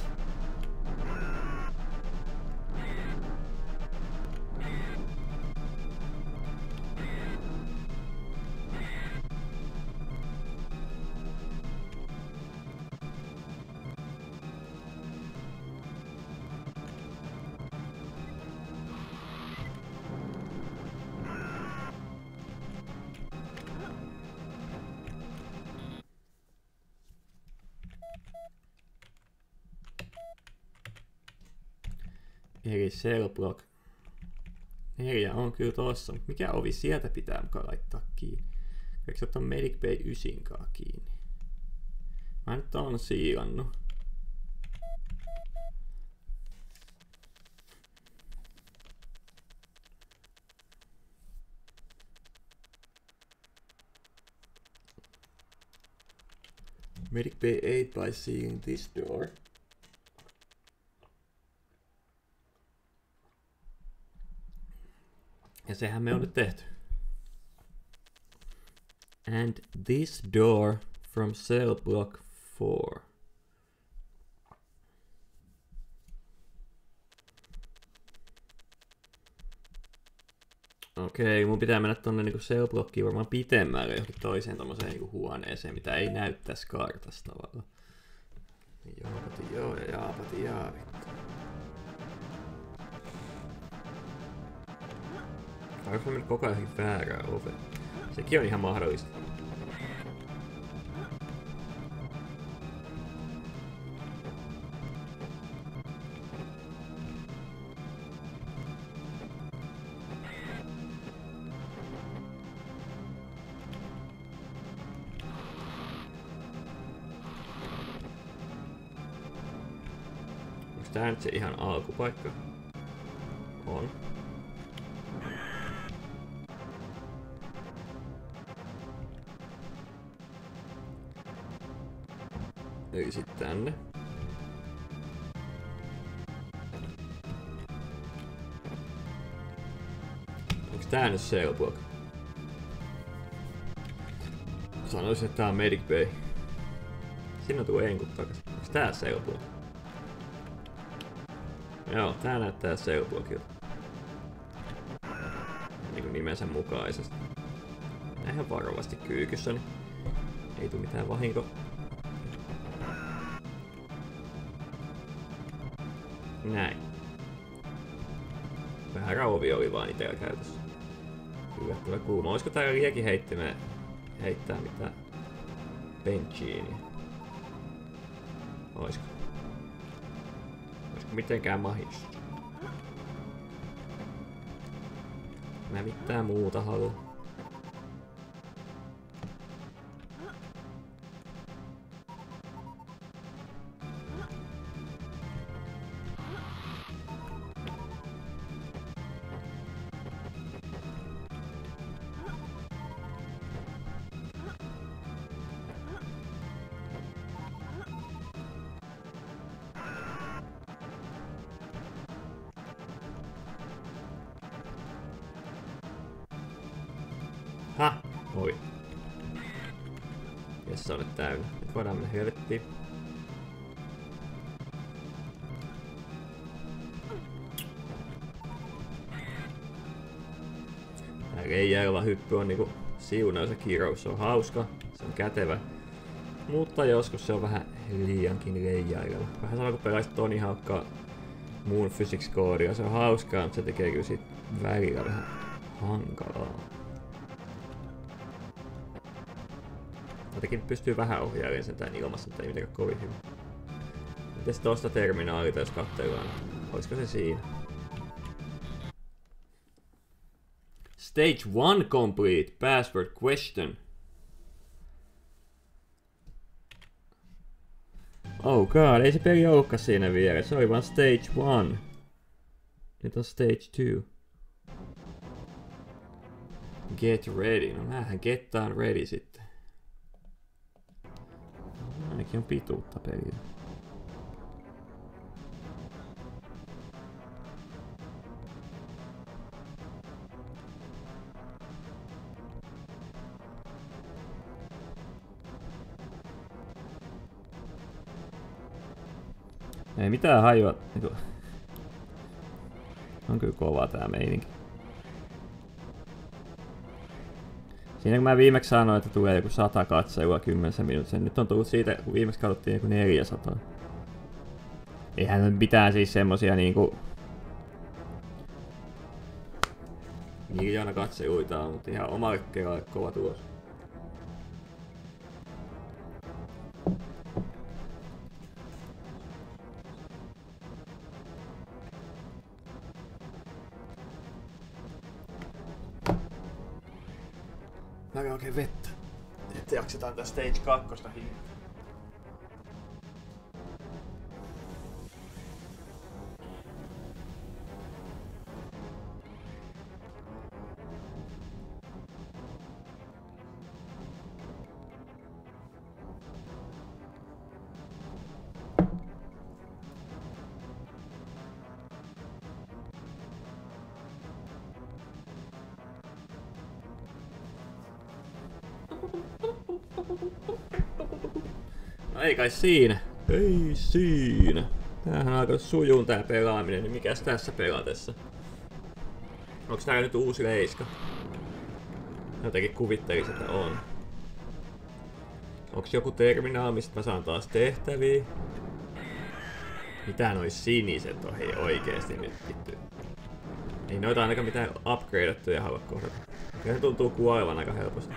Eli Cellblock neljä on kyllä tossa, mutta mikä ovi sieltä pitää mukaan laittaa kiinni? Eikö ottaa Medic Bay yhdeksän kiinni? Mä nyt on siilannut. Medic Bay eight by sealing this door. Ja sehän me on nyt tehty. And this door from Cellblock four. Okei, mun pitää mennä tonne niinku Cellblockiin varmaan pitemmälle johonkin toiseen tommoseen niinku huoneeseen, mitä ei näy tässä kartassa tavallaan. Jaapati joo ja jaapati jaa vittu. Onko se mennyt koko ajan johonkin väärään oveen? Sekin on ihan mahdollista. Onko tää nyt se ihan alkupaikka? On. Eli sit tänne. Onks tää nyt Cellblock? Sanoisin, että tää on Medic Bay. Sinne tuu enkut takas. Onks tää Cellblock? Joo, tää näyttää Cellblockilta. Niinku nimensä mukaisesti. Näinhän varovasti kyykyssä, niin ei tuu mitään vahinko. Näin. Vähän rauvi oli vaan itellä käytössä. Yllättävän kuuma. Olisiko täällä liekin heittimeen heittää mitään benchiiniä? Olisiko? Olisiko mitenkään mahdollista? Mä mitään muuta halua. Ha! Oi. Jes, se on nyt täynnä. Nyt voidaan mennä helvettiin. Tää leijailuva hyppy on niinku siunaus ja kirous. Se on hauska, se on kätevä. Mutta joskus se on vähän liiankin leijaileva. Vähän sama kuin pelaisit Tony Hawkkaa muun physics-koodia. Se on hauskaa, mutta se tekee kyllä siitä välillä vähän hankalaa. Jotenkin pystyy vähän ohjailemaan sen tän ilmassa, mutta ei mitenkään kovin hyvin. Mites tosta terminaalita, jos katsellaan? Olisiko se siinä? Stage one complete. Password question. Oh god, ei se peli olekaan siinä vielä. Se oli vaan stage one. Nyt on stage two. Get ready. No näähän gettaan ready sitten. Ainakin on pituutta peliä. Ei mitään hajua. On kyllä kova tää meininki. Siinä kun mä viimeksi sanoin, että tulee joku sata katselua kymmenessä minuutissa, nyt on tullut siitä, kun viimeksi katsottiin joku neljäsataa. Eihän nyt mitään siis semmosia niinku miljoona katseluita on, mutta ihan omalle kerralle kova tulos. Mä oikein vettä, että jaksetaan tää stage kakkosta hiljaa. No ei kai siinä. Ei siinä. Tämähän alkaa sujuun tää pelaaminen, niin mikäs tässä pelatessa? Onks tää nyt uusi leiska? Jotenkin kuvittelisin, että on. Onks joku terminaali, mistä mä saan taas tehtäviä? Mitä noi siniset on hei oikeesti nyt vittu? Ei noita ainakaan mitään upgradeattuja halua kohdata. Kyllä se tuntuu kuolevan aika helposti.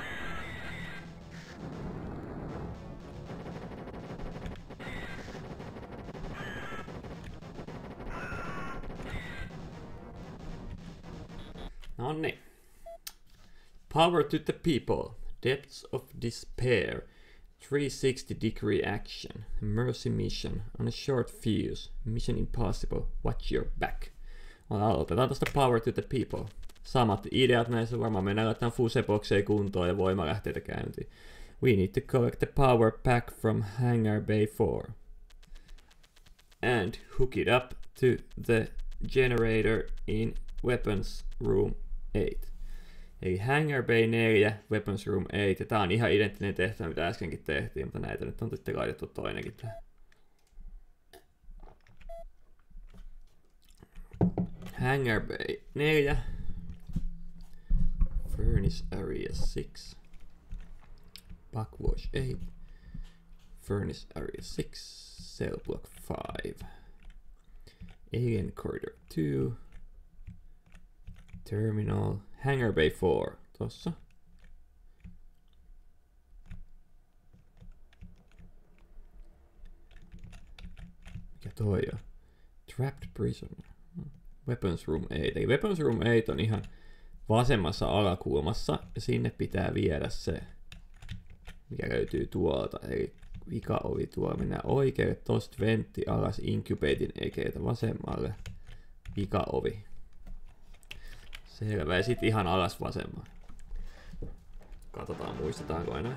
Nonni. Power to the people. Depths of despair. three sixty degree action. Mercy mission. On a short fuse. Mission impossible. Watch your back. Aloitetaan tosta Power to the people. Samat ideat näissä varmaan mennään laittamaan fuseboxeja kuntoon ja voimalähteitä käyntiin. We need to collect the power pack from Hangar Bay four. And hook it up to the generator in Weapons Room eight. Eli Hangar Bay neljä, Weapons Room eight. Ja tää on ihan identtinen tehtävä, mitä äskenkin tehtiin, mutta näitä nyt on sitten laitettu toinenkin tähän. Hangar Bay neljä. Furnace Area six. Backwash eight. Furnace Area six. Cell Block five. Alien Corridor two. Terminal. Hangar Bay four. Tossa. Mikä toi on? Trapped Prisoner. Weapons Room eight. Eli Weapons Room eight on ihan vasemmassa alakulmassa. Ja sinne pitää viedä se, mikä löytyy tuolta. Eli vika ovi tuolla. Mennään oikealle. Tosta ventti alas. Incubatin ekeitä vasemmalle. Vika ovi. Selvä. Ja sit ihan alas vasemmalle. Katsotaan muistetaanko enää.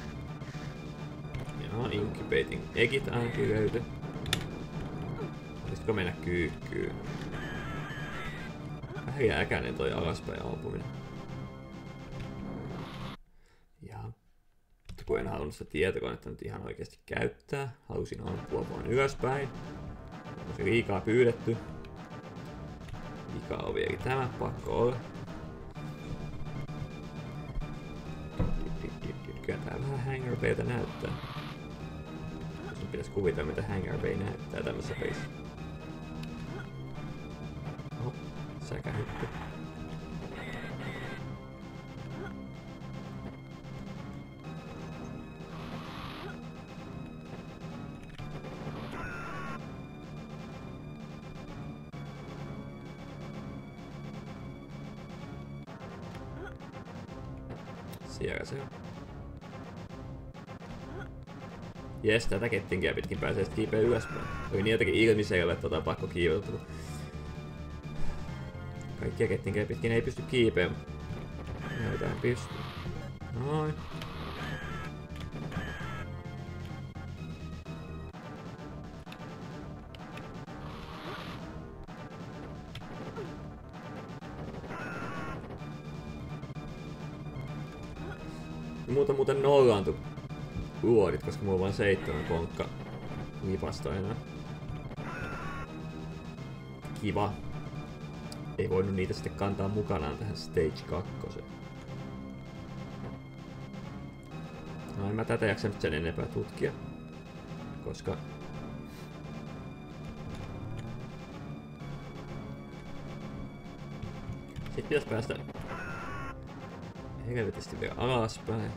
Incubating egit ainakin löytyi. Pystytkö mennä kyykkyyn? Vähän jääkäinen toi alaspäin ampuminen. Ja kun en halunnut sitä tietokonetta nyt ihan oikeasti käyttää, halusin ampua vaan ylöspäin. On se liikaa pyydetty. Vika on vielä tämä, pakko olla. Kyllä tää vähän Hangar Baytä näyttää. Jos nyt pitäisi kuvitella, mitä Hangar Bay näyttää tämmössä pelissä. Oho, säkähyppy. Siellä se on. Jes, tätä kettinkiä pitkin pääsee sit kiipeä ylöspäin. Oli niin jotenkin ilmiselvä, että tota pakko kiivetä. Kaikkia kettinkiä pitkin ei pysty kiipeämään. Näytään pystyy. Noin. Muuta muuten nollaantu luodit, koska mulla on vain seitsemän konkka lipasta enää. Kiva. Ei voinut niitä sitten kantaa mukanaan tähän stage kakkoseen. No en mä tätä jaksa nyt sen enempää tutkia. Koska... Sitten pitäisi päästä helvetisti vielä alaspäin.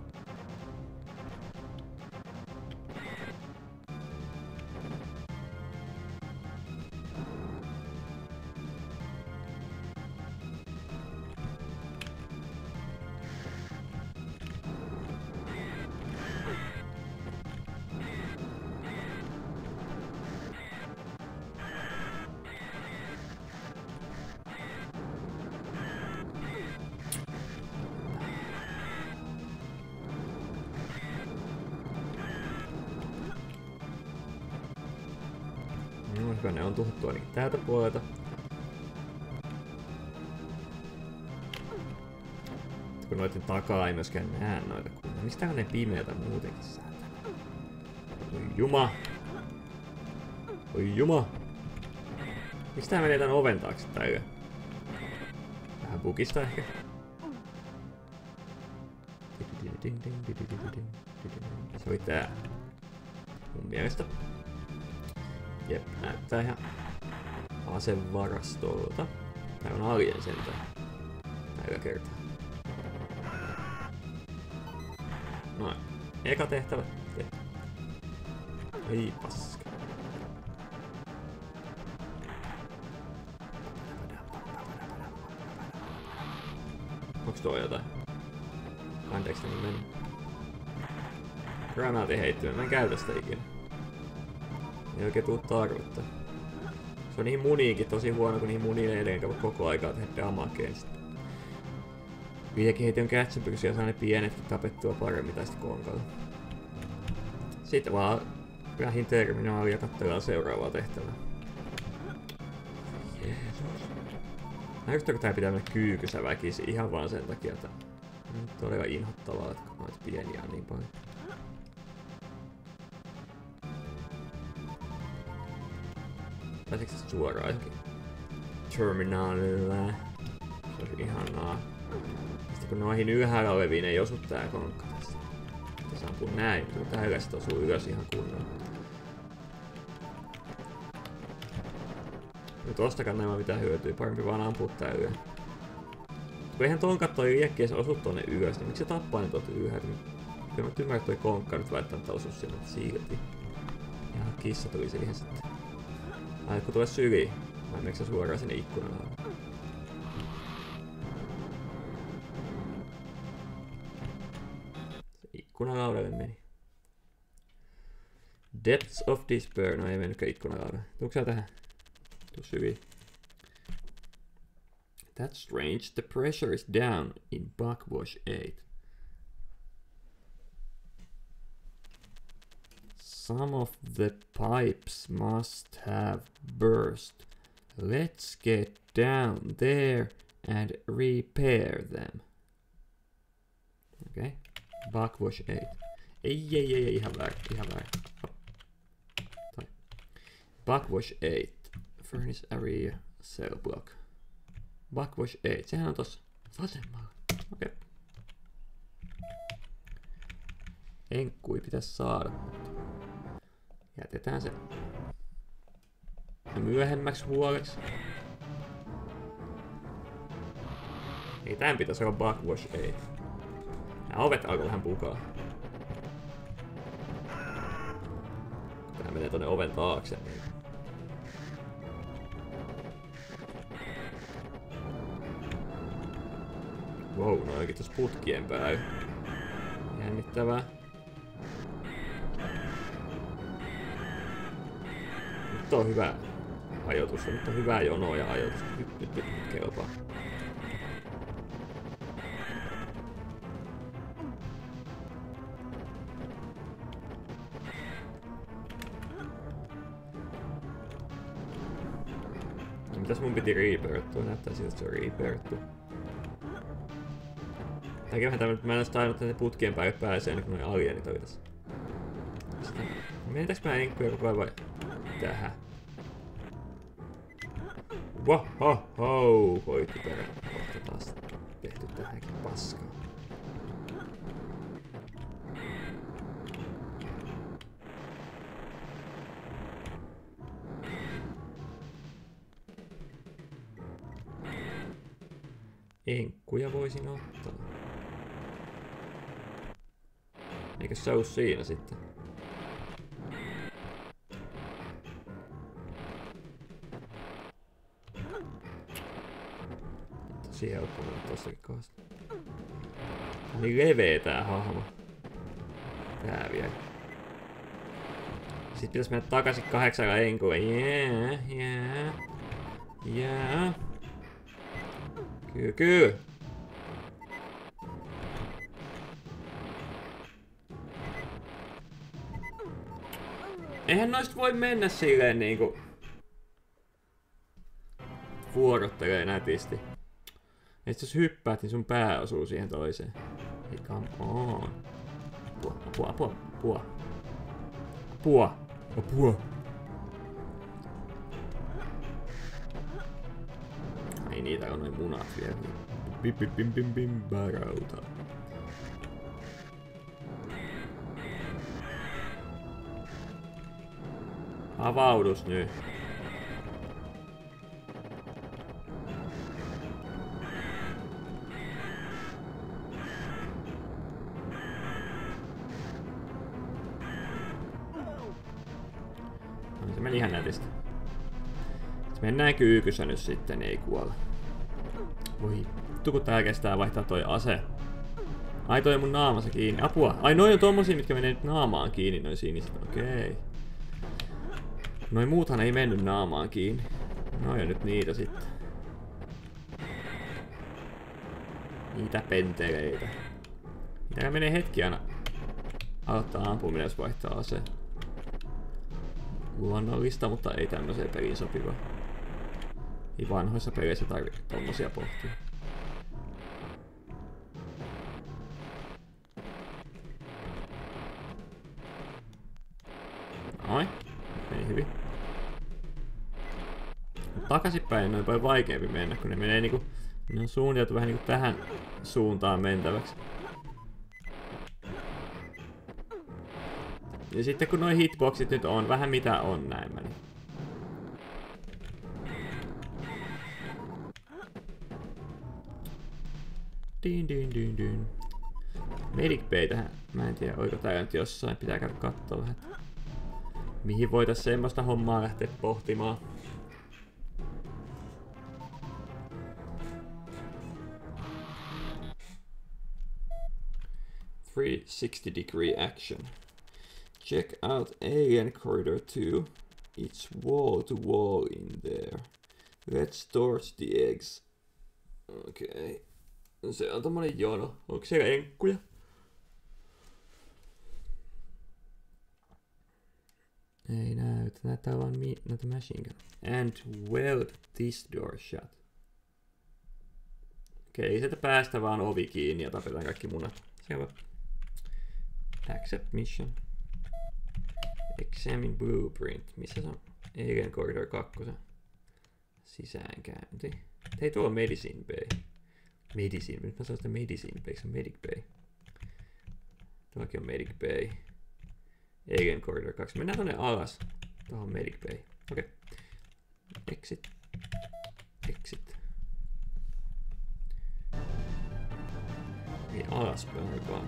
No, ne on tuhottu ainakin täältä puolelta. Kun noiden takaa ei myöskään näe noita kunnolla. Mistä on ne pimeätä muutenkin saatana? Oi juma! Oi juma! Miksi tää menee tän oven taakse tällä? Vähän bugista ehkä. Se oli tää. Mun mielestä. Jep, näyttää ihan asevarastolta. Tää on alien sentään. Tällä kertaa. Noin. Eka tehtävä. Tehtävä. Ei paska. Onks tuo jotain? Anteeksi, niin meni. Granaatin heittimeen. Mä en käytä sitä ikinä. Ei oikein tuu tarvittaa. Se on niihin muniinkin tosi huono, kun niihin muniin ei edelleen koko aikaa tehdä damakeen. Vieläkin heitin on kätsäpyksiä ja saa ne pienetkin tapettua paremmin tästä konkalla. Sitten vaan lähin terminaali ja katsellaan seuraavaa tehtävää. Jeesus. Näyttääkö tää pitää mennä kyykysä väkisin ihan vaan sen takia, että on todella inhottavaa, että noita pieniä on niin paljon. Pääsikö se suoraan johonkin terminaalilla? Se olisi ihanaa. Sitten kun noihin ylhäällä oleviin ei osu tää konkka tästä. Tässä ampuu näin, mutta täällä sit osuu ylös ihan kunnolla. Nyt ostakaan nämä mitään hyötyä, parempi vaan ampua tää ylös. Kun eihän tonkat toi liekkiä se osu tonne ylös, niin miksi se tappaa ne tuolta ylhäältä? Kyllä mä ymmärrän, että toi konkka nyt välttämättä osu sinne silti. Ja kissa tuli siihen sitten. Ai, kun tulee syliin. Vai meneekö se suoraan sinne ikkunalle? Se ikkunalaudelle meni. Depths of Despair. No ei mennytkään ikkunalaudelle. Tuuko sä tähän? Tuu syliin. That's strange. The pressure is down in Buckwash eight. Some of the pipes must have burst. Let's get down there and repair them. Okei. Okay. Backwash eight. Ei, ei, ei, ei, ihan väärin, ihan väärin. Tai. Backwash eight. Furnace area, cell block. Backwash eight, sehän on tossa vasemmalla. Okei. Okay. Enkkui pitäisi saada. Jätetään se myöhemmäksi huoleksi. Ei tän pitäisi olla backwash eight. Nää ovet alkoi vähän pukaa. Tää menee tonne oven taakse. Wow, no onkin tossa putkien päällä. Jännittävää. Nyt on hyvä ajoitus, nyt on hyvää jonoa ja ajoitus. Nyt, nyt, nyt kelpaa. No, mitäs mun piti repairttua? Näyttää siltä, että se on repairttu. Tääkin vähän tämmönen, että mä en edes tainnut tänne putkien päälle pääsee ennen kuin noi alienit oli tässä. Menetäänkö mä enkkuja koko ajan vai tähän? Wahoho! Voitti perä. Kohta taas tehty tähänkin paskaa. Enkkuja voisin ottaa. Eikö se oo siinä sitten? Tosi helppo mennä tossakin kohdassa. Niin leveä tää hahmo. Tää vielä. Sitten pitäis mennä takaisin kahdeksalla enkulla. Jää, jää, jää. Kyllä, kyllä. Eihän noista voi mennä silleen niinku vuorottelee nätisti. Et jos hyppäät, niin sun pää osuu siihen toiseen. Ei, come on. Apua, apua, apua, apua. Apua, apua. Ei niitä on noin munat vielä. Bim bim bim bim bim barauta. Avaudus nyt. No, se meni ihan nätisti. Se mennään kyykyssä nyt sitten, ei kuolla. Voi vittu kun tää kestää vaihtaa toi ase. Ai toi on mun naamassa kiinni. Apua! Ai noi on tommosia, mitkä menee nyt naamaan kiinni, noin siniset. Okei. Okay. Noi muuthan ei mennyt naamaan kiinni. Noi on nyt niitä sitten. Niitä penteleitä. Niitä menee hetki aina aloittaa ampuminen, jos vaihtaa aseen. Luonnollista, mutta ei tämmöiseen peliin sopivaa. Ei vanhoissa peleissä tarvitse tommosia pohtia. Noin. Meni hyvin. Takaisinpäin noin paljon vaikeampi mennä, kun ne menee niinku... Ne on suunniteltu vähän niinku tähän suuntaan mentäväksi. Ja sitten kun noi hitboxit nyt on vähän mitä on näin meni. Din din din din. Medic Bay tähän. Mä en tiedä, oiko tää nyt jossain. Pitää käydä kattoo vähän. Mihin voitais semmoista hommaa lähteä pohtimaan. three sixty degree action. Check out Alien Corridor two. It's wall to wall in there. Let's torch the eggs. Okei. Okay. Se on tommonen jono. Onko siellä enkkuja? Ei näytä, näyttää vaan mi näitä machine gun. And weld this door shut. Okei, sieltä päästä vaan ovi kiinni ja tapetaan kaikki munat. Selvä. Accept mission. Examine blueprint. Missä se on? Alien Corridor kaksi. Sisäänkäynti. Hei, tuolla on Medicine Bay. Medicine. Nyt mä sanon sitä Medicine Bay. Se on Medic Bay. Tuollakin on Medic Bay. Alien Corridor kaksi. Mennään tonne alas. Tuohon Medic Bay. Okei. Okay. Exit. Exit. Niin alaspäin vaan.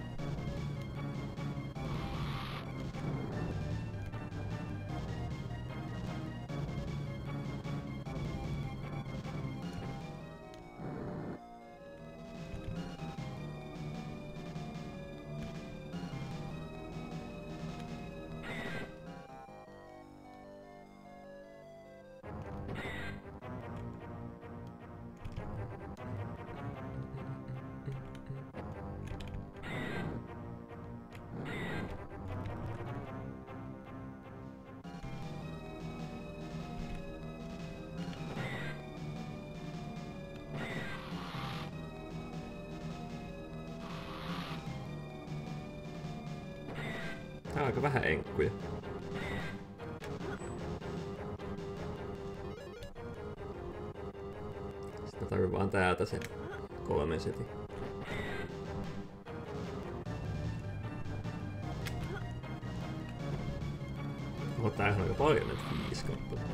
Tää on aika vähän enkkuja. Sitten tarvii vaan täältä se kolmen setin. Oho, tämähän on aika paljon näitä viisi kappaletta.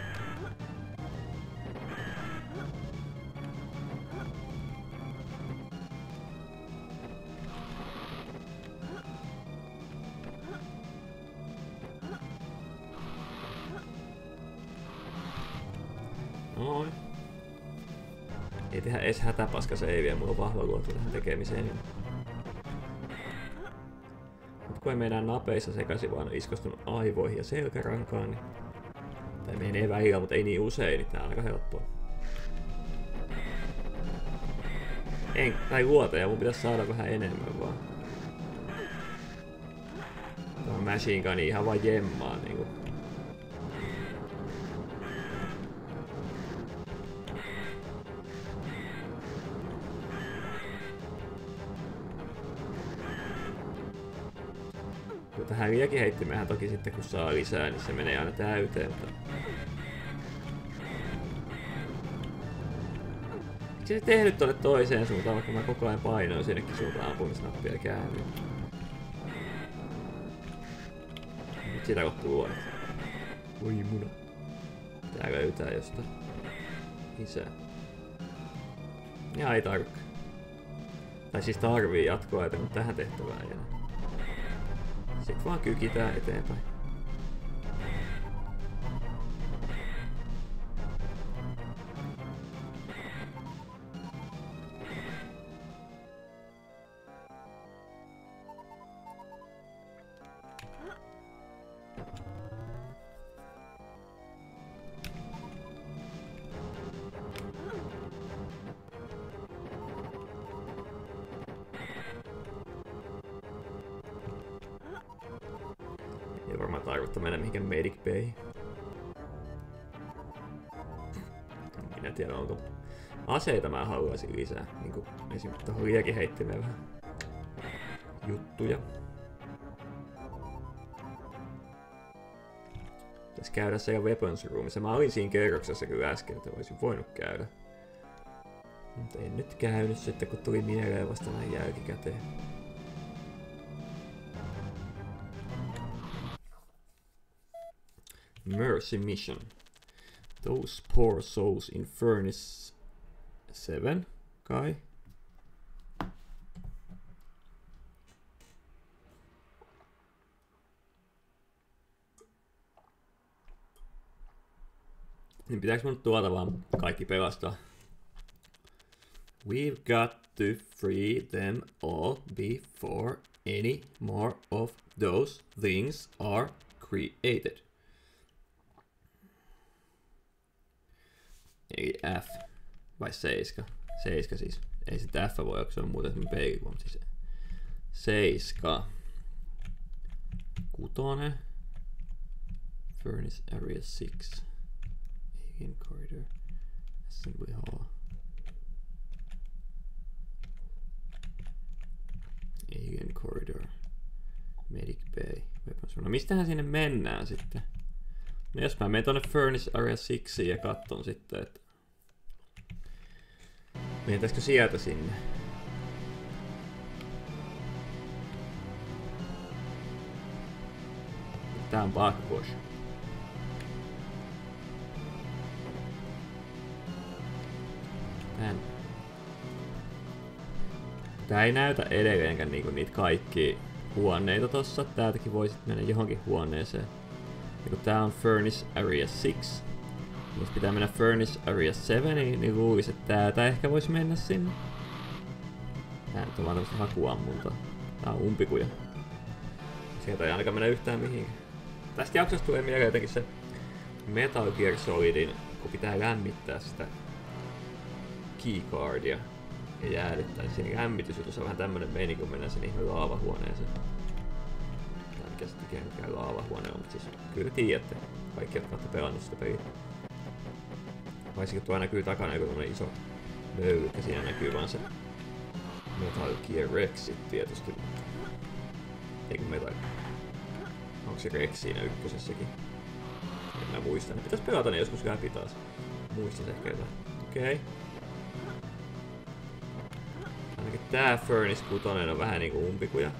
Noin. Ei tehdä edes hätäpaska seiviä, mulla on vahva luotto tähän tekemiseen. Mut kun ei meidän napeissa sekaisin vaan iskostunut aivoihin ja selkärankaan, niin... Tai menee välillä, mutta ei niin usein, niin tää on aika helppoa. En, tai luoteja, mun pitäisi saada vähän enemmän vaan. Tää on machine gun ihan vaan jemmaa niinku. Tähän liiakin heittimehän toki sitten kun saa lisää, niin se menee aina täyteen. Mutta... Miksi se tehnyt tonne toiseen suuntaan, vaikka mä koko ajan painoin sinnekin suuntaan ampumisnappia käännyin. Nyt siitä loppuu luonut. Oi muna. Tää löytää jostain lisää. Ja ei tarvitse. Tai siis tarvii jatkoa, että tähän tehtävään ei enää. Sitten vaan kykitään eteenpäin. Ei varmaan tarvitse mennä mihinkään Medic Bayhin. Minä tiedän, onko aseita mä haluaisin lisää. Niin kuin esimerkiksi tohon liiakin heittimeen vähän juttuja. Pitäis käydä siellä Weapons Roomissa. Mä olin siinä kerroksessa kyllä äsken, että olisin voinut käydä. Mutta en nyt käynyt sitten, kun tuli mieleen vasta näin jälkikäteen. Mercy mission. Those poor souls in Furnace seven, kai. Niin pitääkö mun tuota vaan kaikki pelastaa? We've got to free them all before any more of those things are created. Eli F vai seiska? Seiska siis. Ei sitä F voi, kun se on muuten semmoinen peilikuva, mutta siis seiska. Kutonen. Furnace Area six. Again Corridor. Assembly Hall. Again Corridor. Medic Bay. Weapons room. No mistähän sinne mennään sitten? No jos mä menen tonne Furnace Area six ja katson sitten, että mentäisikö sieltä sinne? Tää on Backwash. Tän. Tää ei näytä edelleenkään niinku niitä kaikki huoneita tossa. Täältäkin voisit mennä johonkin huoneeseen. Ja kun tää on Furnace Area six. Jos pitää mennä Furnace Area seven, niin, niin luulis, että täältä ehkä vois mennä sinne. Tää nyt on vaan tämmöstä hakuammuntaa. Tää on umpikuja. Sieltä ei ainakaan mennä yhtään mihinkään. Tästä jaksosta tulee mieleen jotenkin se Metal Gear Solidin, kun pitää lämmittää sitä keycardia ja jäädyttää. Siinä lämmitysjutussa on vähän tämmönen meni, kun mennään sen ihme laavahuoneeseen. Tää mikä se tekee mikään laavahuone on, mutta siis kyllä te tiedätte. Kaikki, jotka olette pelannut sitä peliä. Varsinkin tuo näkyy takana joku tommonen iso löylykkä, siinä näkyy vaan se Metal Gear Rexit tietysti. Eikö Metal... Onko se Rex siinä ykkösessäkin? En mä muista. Ne pitäis pelata ne joskus läpi taas. Muistin ehkä jotain. Okei. Okay. Ainakin tää Furnace six on vähän niinku umpikuja.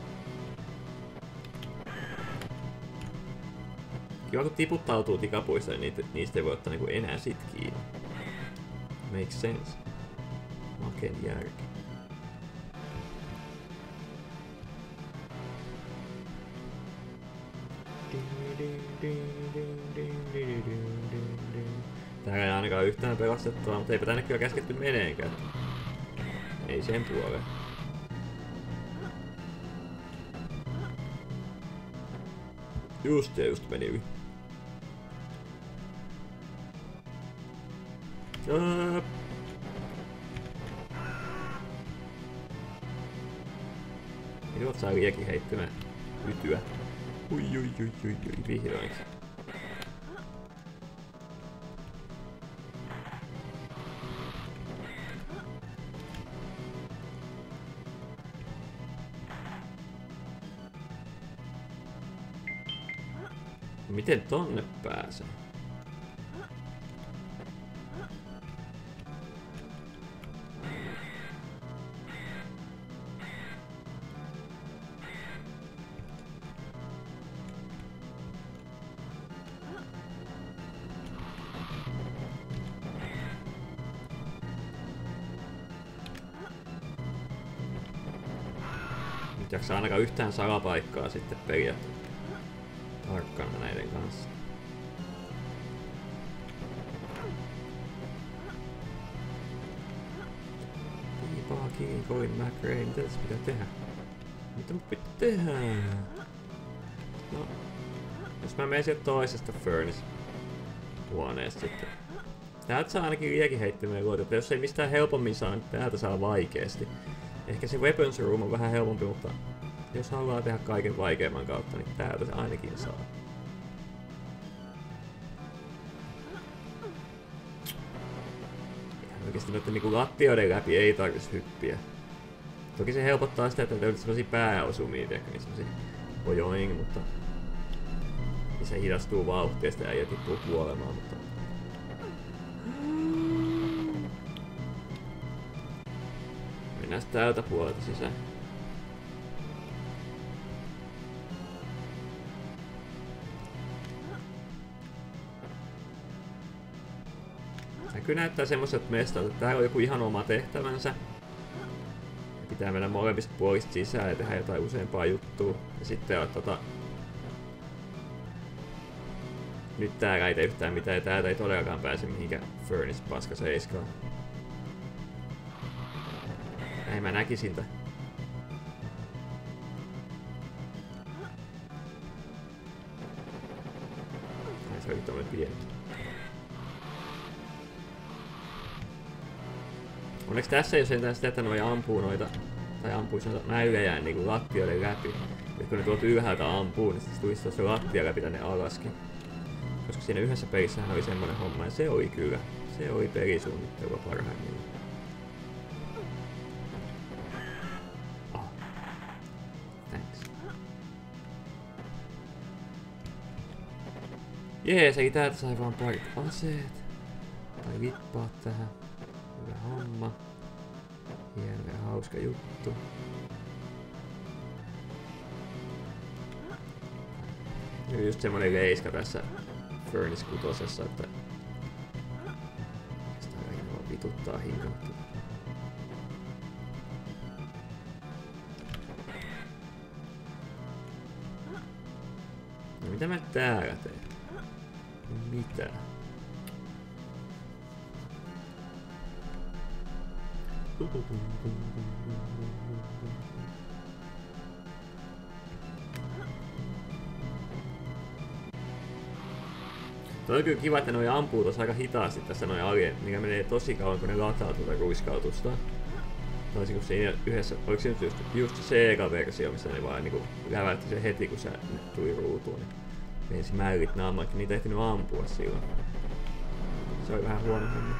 Kiva kun tiputtautuu tikapuista, niin niitä, niistä ei voi ottaa niinku enää sit kiinni. Makes sense. Maken järki. Täällä ei ainakaan yhtään pelastettua, mutta eipä tänne kyllä käsketty meneenkään. Ei sen puoleen. Just ja just meni yli. Ää... Minut saa liekin heittämään ytyä. Ui ui ui ui ui vihdoinkin. Miten tonne pääsee? Nyt jaksaa ainakaan yhtään salapaikkaa sitten peliä tarkkana näiden kanssa. Piipaa kiinni, Colin McRae, mitä tässä pitää tehdä? Mitä mun pitää tehdä? No, jos mä menen sieltä toisesta Furnace huoneesta sitten. Täältä saa ainakin liekin heittämään luotua, jos ei mistään helpommin saa, niin täältä saa vaikeasti. Ehkä se Weapons Room on vähän helpompi, mutta jos haluaa tehdä kaiken vaikeimman kautta, niin täältä se ainakin saa. Oikeesti noitten niinku lattioiden läpi ei tarvitsisi hyppiä. Toki se helpottaa sitä, että löytyy semmosia pääosumia, niin semmosia pojoing, mutta niin se hidastuu vauhtia ja sitä äijä tippuu kuolemaan, mutta mennään täältä puolelta sisään. Tää kyllä näyttää semmoiselta mestalta, että täällä on joku ihan oma tehtävänsä. Ja pitää mennä molemmista puolista sisään ja tehdä jotain useampaa juttua. Ja sitten on tota... Nyt täällä ei tee yhtään mitään ja täältä ei todellakaan pääse mihinkään Furnace paska seiskaan. Näin mä näkisin tää. Ai se oli tommonen pieni. Onneksi tässä ei ole sentään sitä, että noi ampuu noita, tai ampuisi noita näyjejä niinku lattioiden läpi. Et kun ne tuolta ylhäältä ampuu, niin sitten tulisi tuossa lattia läpi tänne alaskin. Koska siinä yhdessä pelissähän oli semmoinen homma, ja se oli kyllä. Se oli pelisuunnittelua parhaimmillaan. Ah. Thanks. Jees, eli täältä sai vaan parit aseet. Tai vippaa tähän. Hyvä homma. Hieno ja hauska juttu. Ja just semmonen leiska tässä Furnace kutosessa, että sitä kaiken vaan vituttaa hinkautta. No mitä mä täällä teen? Mitä? Toi on kyllä kiva, että noi ampuu tossa aika hitaasti tässä noi alien, mikä menee tosi kauan kun ne lataa tuota ruiskautusta. Toisin kuin siinä yhdessä, oliko se nyt just, just se Sega-versio, missä ne vaan niinku läväytti se heti kun se tuli ruutuun. Niin menisi mällit naamaankin, niitä ei ehtinyt ampua silloin. Se oli vähän huono homma.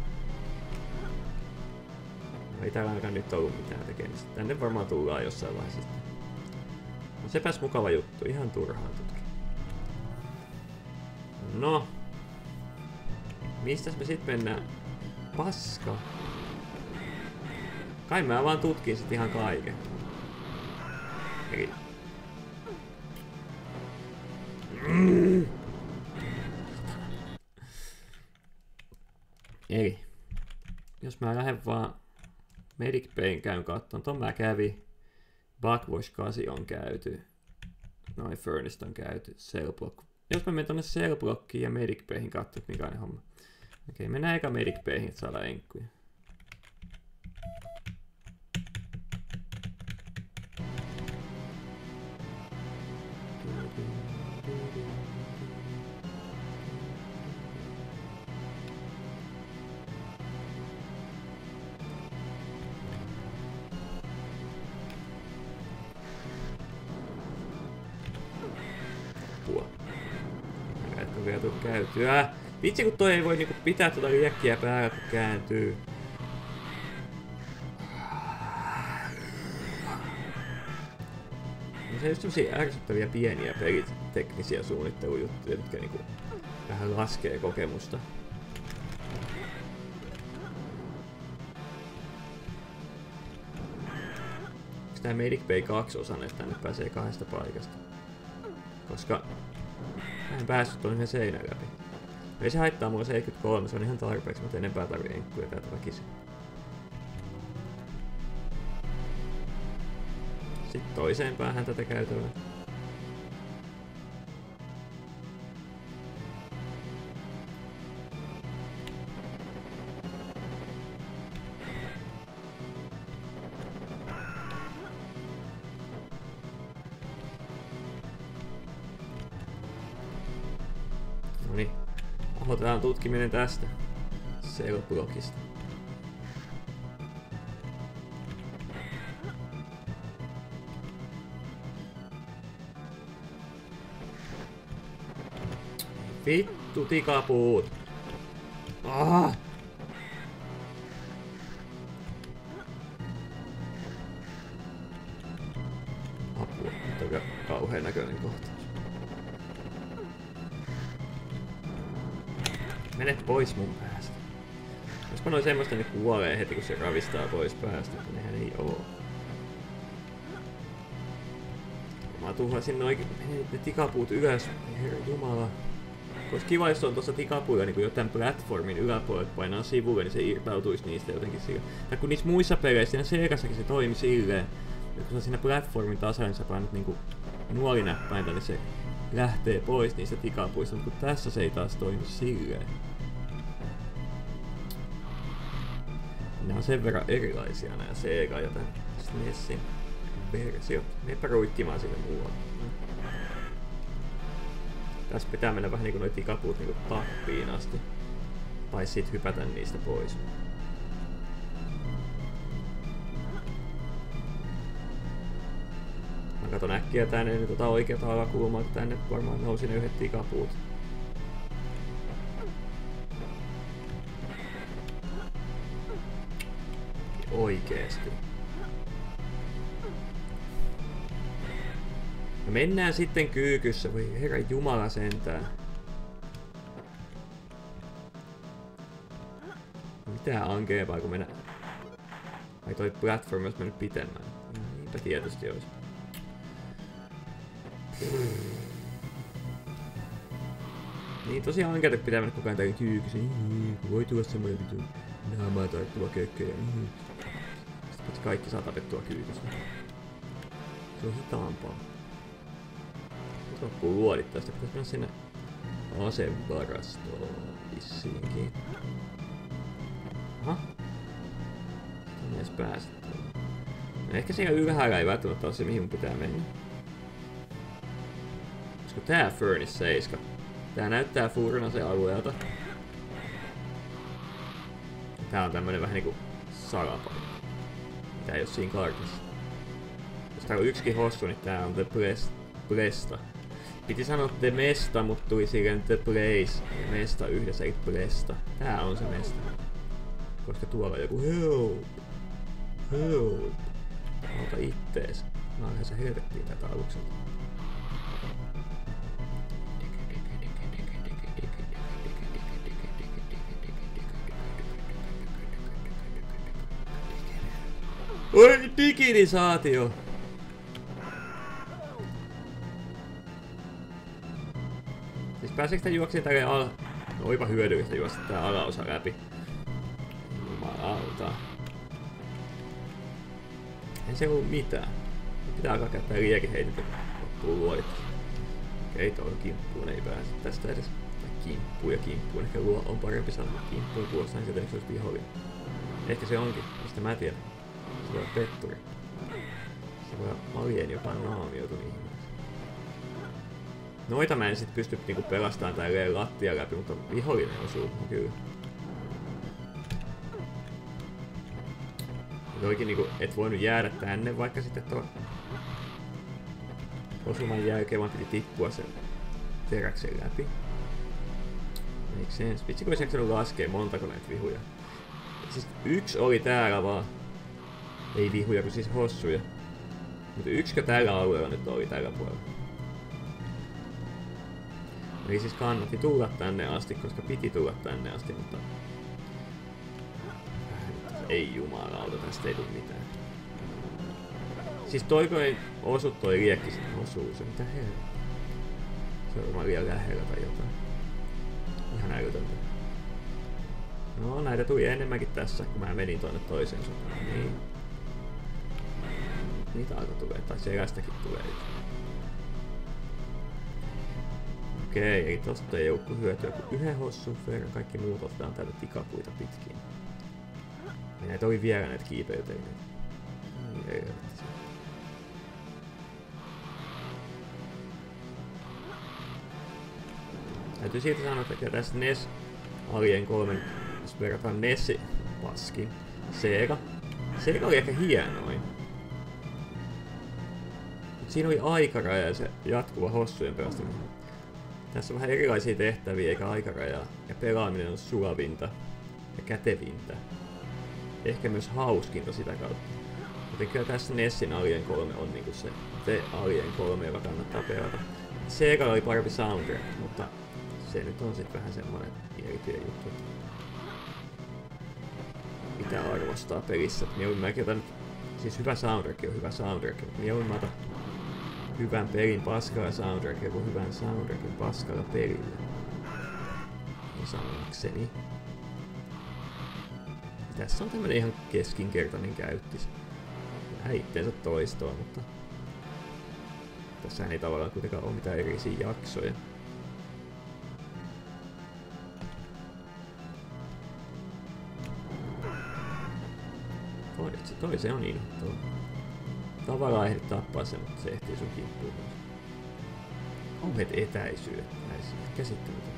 Ei täällä ainakaan nyt ollut mitään tekemistä. Tänne varmaan tullaan jossain vaiheessa sitten. No sepäs mukava juttu, ihan turhaan tutki. No. Mistäs me sit mennään? Paska. Kai mä vaan tutkin sit ihan kaiken. Eli... Mm. Eli... Jos mä lähden vaan... Medic Bayn käyn katton. Ton mä kävin. Bugwash kahdeksan on käyty. Noin Furnace on käyty. Cellblock. Jos mä menen tonne Cellblockiin ja Medic Bayhin katsoa, mikä on homma. Okei, mennään eka Medic Bayhin, että saadaan enkkuja. Käytyä. Vitsi kun toi ei voi niinku pitää tuota liekkiä päällä kun kääntyy. No se on just semmosia ärsyttäviä pieniä peliteknisiä suunnittelujuttuja, jotka niinku vähän laskee kokemusta. Onks tää Medic Bay kaksi osainen, että tänne pääsee kahdesta paikasta? Koska mä en päässyt tuon yhden seinän läpi. Ei se haittaa mulla seitsemänkymmentäkolme, se on ihan tarpeeksi, mutta enempää tarvii enkkuja täältä väkisin. Sitten toiseen päähän tätä käytävää. Noniin, aloitetaan tutkiminen tästä Cellblockista. Vittu tikapuut! Ah! Apua, nyt on kauhean näköinen kohta. Mene pois mun päästä. Jos mä noin semmoista, niin kuolee heti kun se ravistaa pois päästä, mutta nehän ei oo. Mä tuhlasin noin ne tikapuut ylös, herra jumala. Koska kiva, jos on tuossa tikapuilla niin jotain platformin yläpuolella painaa sivulle, niin se irtautuisi niistä jotenkin sillä. Tai kun niissä muissa peleissä, siinä Segassakin se toimi silleen, että kun sä siinä platformin tasalla, niin sä painat niinku nuolinäppäintä, niin se lähtee pois niistä tikapuista, mutta kun tässä se ei taas toimi silleen. Nämä on sen verran erilaisia nämä Sega ja tämän S N E Sin versiot. Meepä ruikkimaan sille muualle. Tässä pitää mennä vähän niinku noi tikapuut niinku tappiin asti. Tai sit hypätä niistä pois. Mä katon äkkiä tänne niin tota oikeeta alakulmaa, kun tänne varmaan nousi ne yhdet tikapuut. Oikeesti. No mennään sitten kyykyssä, voi herra jumala sentään. Mitään ankeempaa kun mennä... Ai toi platform olisi mennyt pitemmän. Niinpä tietysti olisi. Niin tosiaan ankeita pitää mennä koko ajan täällä kyykyssä. Voi tulla semmoinen vitu naamaa tarttuva kökkejä. Sitten kaikki saa tapettua kyykyssä. Se on hitaampaa. Nyt loppuu luodit tästä. Pitäis mennä sinne asevarastoon vissiinkin. Aha. Tänne edes päästä. No ehkä siellä ylhäällä ei välttämättä ole se mihin mun pitää mennä. Koska tää Furnace seitsemän. Tää näyttää Furnace alueelta. Tää on tämmönen vähän niinku salapaikka. Tää ei oo siinä kartassa. Jos täällä on yksikin hossu, niin tää on The Plesta. Piti sanoa The Mesta, mut tuli silleen The Place. Ja Mesta yhdessä, eli Plesta. Tää on se mesta. Koska tuolla on joku help. Help. Auta ittees. Mä oonhan se helvettiin tätä alukselta. Oi, diginisaatio! Siis pääseekö tää juokseen tälleen ala... No oipa hyödyllistä juosta tää alaosa läpi. Jumalauta. Ei se oo mitään. Pitää alkaa käyttää liekin heitettä, kun loppuu luodit. Okei, tuohon kimppuun ei pääse tästä edes. Tai kimppuun ja kimppuun. Ehkä luo on parempi sanoa. Kimppuun kuulostaa niin sieltä, että se olisi vihollinen. Ehkä se onkin, mistä mä tiedän. Se voi olla petturi. Se voi olla alien jopa naamioitu niihin. Noita mä en sit pysty niinku pelastamaan tälleen lattia läpi, mutta vihollinen osuu kyllä. Toikin niinku et voinut jäädä tänne vaikka sitten tuon osuman jälkeen, vaan piti tippua sen teräksen läpi. Make sense. Vitsi kun olisi jaksanut laskea montako näitä vihuja. Siis yksi oli täällä vaan. Ei vihuja, kun siis hossuja. Mutta yksikö tällä alueella nyt oli tällä puolella. Eli siis kannatti tulla tänne asti, koska piti tulla tänne asti, mutta... Ei jumalauta, tästä ei tuu mitään. Siis toiko ei osu toi liekki sitten osuu se, mitä helvettiä. Se on varmaan liian lähellä tai jotain. Ihan älytöntä. No näitä tuli enemmänkin tässä, kun mä menin tonne toiseen suuntaan. Niin. Niitä alkoi tulee, tai selästäkin tulee. Okei, eli tosta ei joukku hyötyä kuin yhden hossun verran, kaikki muut otetaan täältä tikapuita pitkin. Ja näitä oli vielä näitä kiipeyteineitä. Niin ei ole. Täytyy siitä sanoa, että tässä N E S Alien kolme, jos verrataan N E S paskin, Sega. Sega oli ehkä hienoin. Mut siinä oli aikaraja ja se jatkuva hossujen pelastaminen. Tässä on vähän erilaisia tehtäviä eikä aikarajaa. Ja pelaaminen on sulavinta ja kätevintä. Ehkä myös hauskinta sitä kautta. Joten kyllä tässä N E Sin Alien kolme on niinku se The Alien kolme, joka kannattaa pelata. Sega oli parempi soundtrack, mutta se nyt on sit vähän semmoinen erityinen juttu. Mitä arvostaa pelissä. Mieluummin mäkin otan, siis hyvä soundtrack on hyvä soundtrack, mutta mieluummin mä otan hyvän pelin paskalla soundtrackia kuin hyvän soundtrackin paskalla pelillä. Niin sanoakseni. Tässä on tämmönen ihan keskinkertainen käyttis. Vähän itteensä toistoa, mutta tässä ei tavallaan kuitenkaan ole mitään erisiä jaksoja. Toi, se, toi se on inhottava. Tavallaan ehdit tappaa sen, mutta se ehtii sun kimppuun. Kauheet etäisyydet näissä. Käsittämätöntä.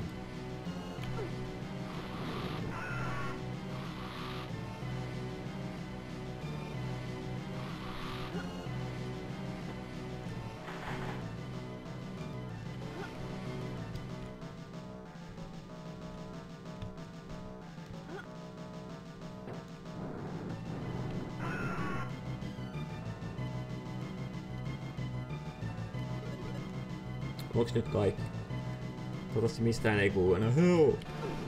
Onks nyt kaikki? Toivottavasti mistään ei kuulu enää. Heo!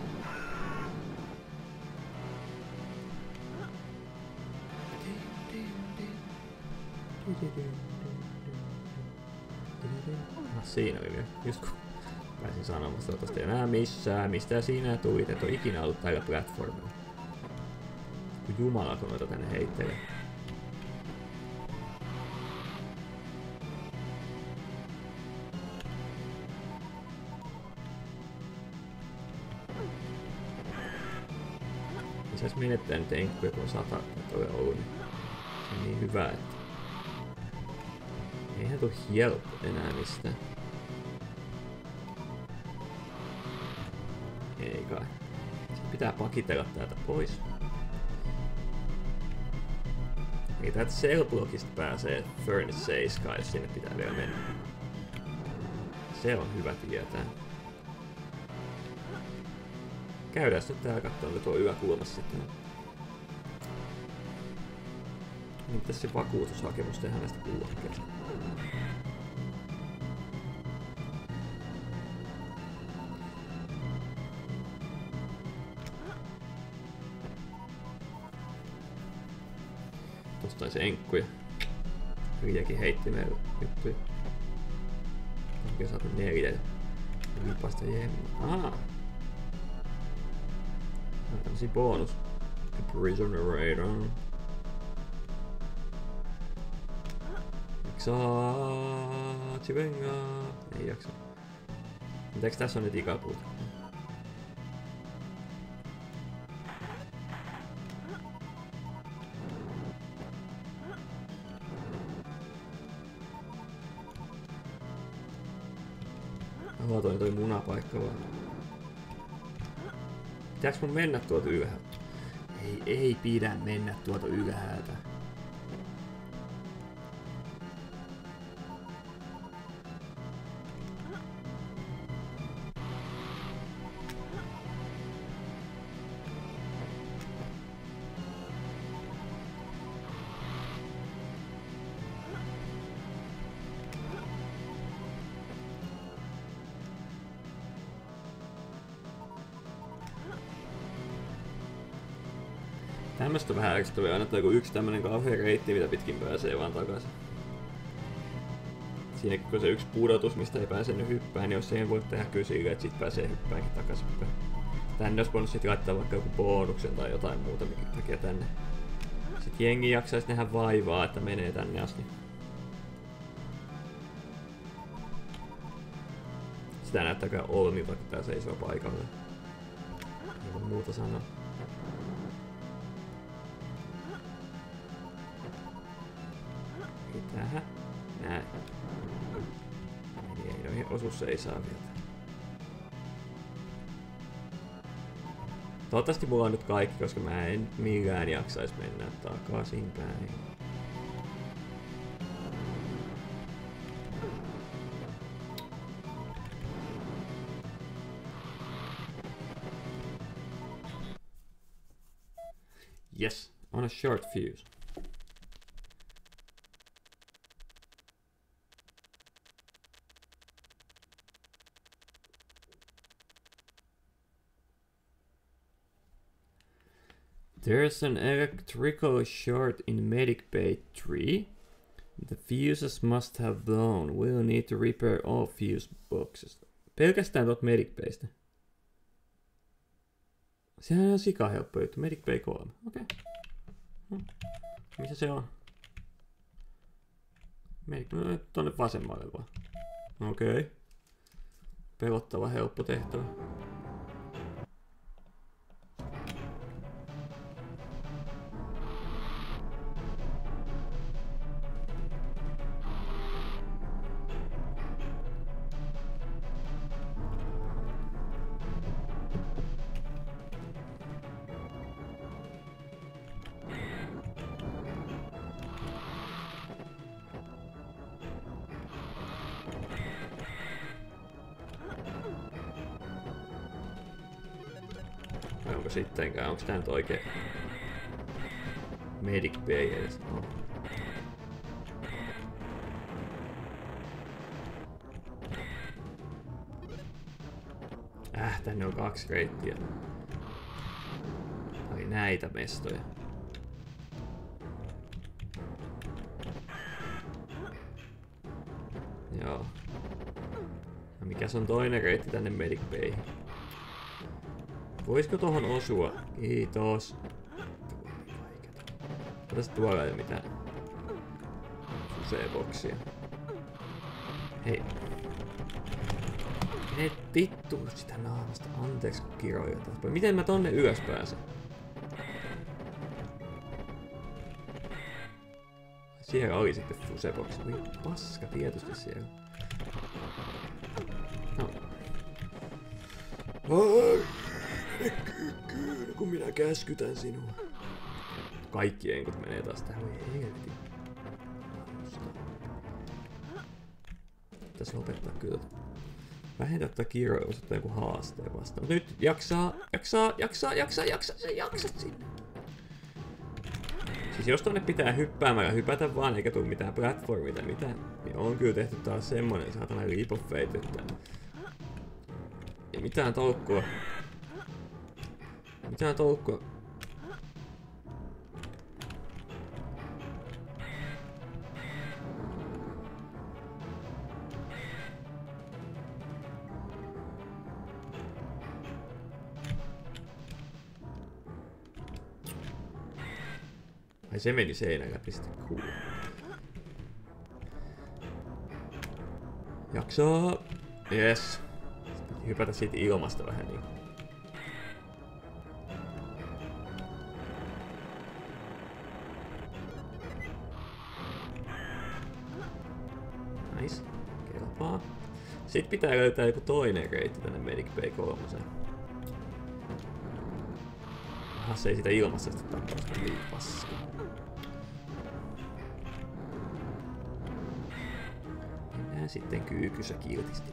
Ah, siinä oli vielä. Just kun pääsin sanomasta toivottavasti enää missään. Mistä siinä tuli? Et oo ikinä ollut tällä platformilla. Kun jumala kun noita tänne heittelee. Sais menettää nyt enkkuja, kun on sata toi ollut, niin se on niin hyvä, että eihän tuu help enää mistään. Ei kai. Sitten pitää pakitella täältä pois. Ei täältä Cellblockista pääsee Furnace seitsemän, jos sinne pitää vielä mennä. Se on hyvä tietää. Käydään nyt täällä katsomaan, että tuo yläkulmassa sitten. Niin pitäis se vakuutushakemus tehdä näistä kuulokkeista. Tosta on se enkkuja. Viljakin heitti meille juttuja. Onkin saatu neljä. Vipasta jemma. Ahaa! Tämmösiä bonus. Prisoner Radar. Jaksaa, chivengaa. Ei jaksa. Mitäks tässä on nyt ikäpuuta? Oho, toi toi munapaikka vaan. Pitääks mun mennä tuolta ylhäältä? Ei, ei pidä mennä tuolta ylhäältä. Tämmöstä vähän ärsyttävää aina, että joku yksi tämmönen kauhea reitti, mitä pitkin pääsee vaan takaisin. Siinäkin kun se yksi pudotus, mistä ei pääse nyt hyppään, niin jos ei voi tehdä kyllä sillä, että sit pääsee hyppäänkin takaisinpäin. Tänne olisi voinut sit laittaa vaikka joku bonuksen tai jotain muuta, mikä takia tänne. Sit jengi jaksais nähdä vaivaa, että menee tänne asti. Sitä näyttääkään Olmilta, kun tää seisoo paikalle. Ei voi muuta sanoa. Tähän. Näin. Eli ei noihin osu seisaa vielä. Toivottavasti mulla on nyt kaikki, koska mä en millään jaksais mennä takaisinpäin. Yes, on a short fuse. There's an electrical short in Medic Bay three. The fuses must have blown. We'll need to repair all fuse boxes. Pelkästään tuot Medic Baystä. Sehän on sika helppo juttu. Medic Bay kolme. Okei. Okay. Hmm. Missä se on? Medic... No, tonne vasemmalle vaan. Okei. Okay. Pelottava helppo tehtävä. Onko sittenkään? Onks tää nyt oikein Medic Bay edes? No. Äh, tänne on kaksi reittiä. Ai näitä mestoja. Joo. No mikäs on toinen reitti tänne Medic Bayhin? Voisiko tohon osua? Kiitos. Otas tuolla ei mitään fusee-boksia. Hei. Mene vittu sitä naamasta. Anteeksi kun kiroja taas. Miten mä tonne ylös pääsen? Siellä oli sitten fuseboksi. Oi paska tietysti siellä. No. Ai, mene kyykkyyn, kun minä käskytän sinua. Kaikki enkut menee taas tähän. Oi helvetin. Pitäis lopettaa kyllä. Vähentää tätä kiroja osoittaa joku haasteen vastaan. Mut nyt jaksaa, jaksaa, jaksaa, jaksaa, jaksaa, sä jaksat sinne. Siis jos tonne pitää hyppäämällä hypätä vaan eikä tuu mitään platformia tai mitään, niin on kyllä tehty taas semmonen saatana leap of faith, että ei mitään tolkkua. Mitään tolkkua. Ai se meni seinän läpi sitten, cool. Jaksaa! Yes! Piti hypätä siitä ilmasta vähän niin. Nice. Kelpaa. Sitten pitää löytää joku toinen reitti tänne Medic Bay kolmoseen. Aha, se ei sitä ilmassa sitä tappausta niin paskaa. Mennään sitten kyykysä kiltisti.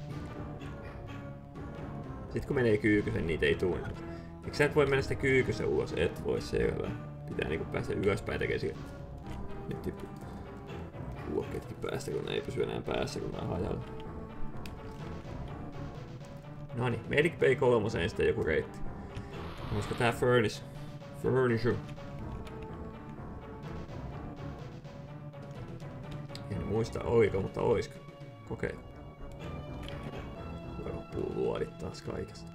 Sitten kun menee kyykysän, niitä ei tuu. Eikö sä et voi mennä sitä kyykysä ulos? Et voi, selvä. Pitää niinku päästä ylöspäin tekee sille. Nyt tippuu. Kuokkeetkin päästä, kun ne ei pysy enää päässä, kun ne on hajalla. Noniin, Medic Bay kolmoseen sitten joku reitti. Olisiko tää Furnace? Furniture. En muista oiko, mutta oisko. Kokeilla. Loppuu luodit taas kaikesta.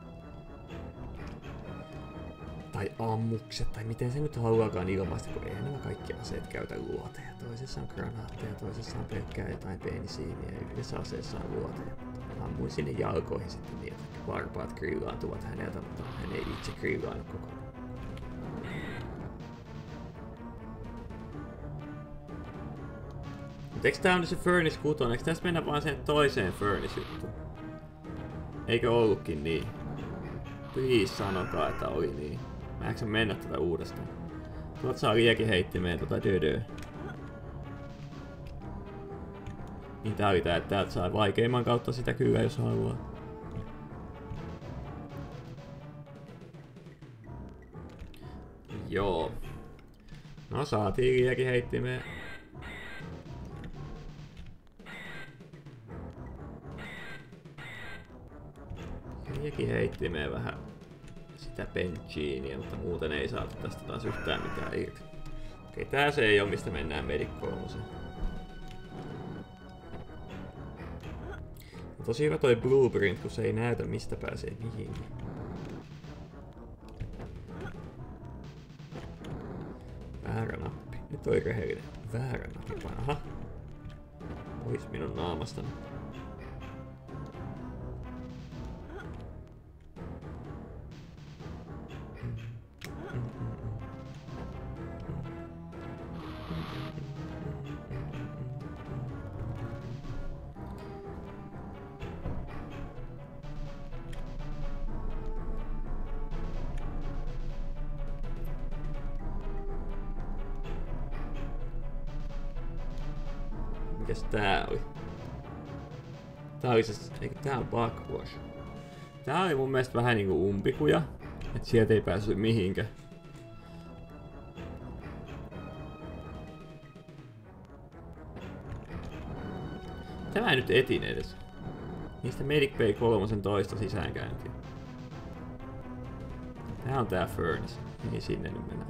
Tai ammukset, tai miten se nyt haluaakaan ilmaista, kun ei nämä kaikki aseet käytä luoteja. Toisessa on granaatteja, toisessa on pelkkää jotain penisiiniä ja yhdessä aseessa on luoteja. Ammuin sinne jalkoihin sitten niin, että varpaat grillaantuvat häneltä, mutta hän ei itse grillaannut kokonaan. Mut eiks tää on se Furnace kuusi? Eiks tässä mennä vaan sen toiseen Furnace-juttuun? Eikö ollutkin niin? Please sanokaa, että oli niin. Mä eikö mennä tätä uudestaan? Tuot saa liekin heittimeen tota dödöä. Niin tää oli tää, että täältä saa vaikeimman kautta sitä kyllä, jos haluaa. Joo. No saatiin liekin heittimeen. Liekin heittimeen vähän sitä benchiiniä, mutta muuten ei saatu tästä taas yhtään mitään irti. Okei, tää se ei oo mistä mennään Medic kolmoseen. Tosi hyvä toi blueprint, kun se ei näytä mistä pääsee mihinkin. Väärä nappi. Nyt on rehellinen. Väärä nappi. Aha. Pois minun naamastani. Mikäs tää oli? Tää oli se... Eikö tää on Backwash? Tää oli mun mielestä vähän niinku umpikuja. Et sieltä ei päässyt mihinkään. Tämä ei nyt etin edes. Niistä Medic Bay kolmosen toista sisäänkäyntiä. Tää on tää Furnace. Ei sinne nyt mennä.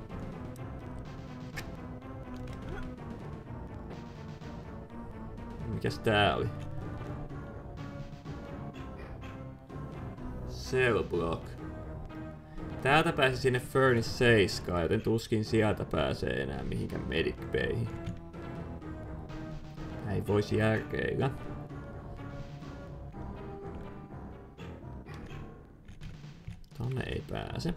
Mikäs tää oli? Cell Block. Täältä pääsi sinne Furnace seitsemän, joten tuskin sieltä pääsee enää mihinkään Medic Bayhin. Ei voisi järkeillä. Tonne ei pääse.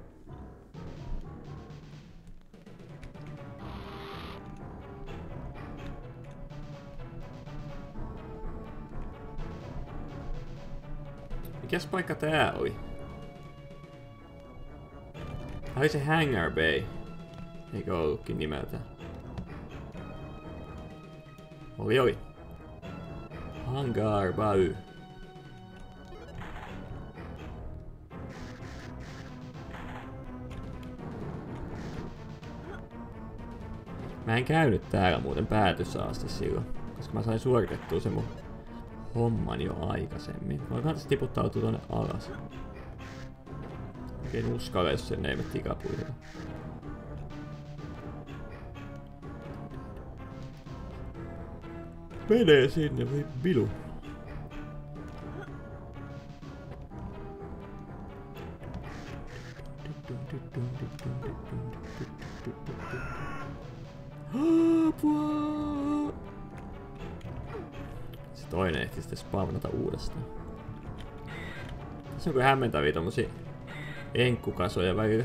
Mikäs paikka tää oli? Tää oli se Hangar Bay. Eikö ollutkin nimeltä? Oli oli. Hangar Bay. Mä en käynyt täällä muuten päätössä asti silloin, koska mä sain suoritettua sen mun homman jo aikaisemmin. Mä kannattais tiputtautua tonne alas. En uskalla, jos sen ei mene tikapuitella. Menee sinne, voi bilu. Apua! Se toinen ehti sitten spawnata uudestaan. Tässä on kyllä hämmentäviä tommosia enkkukasoja välillä.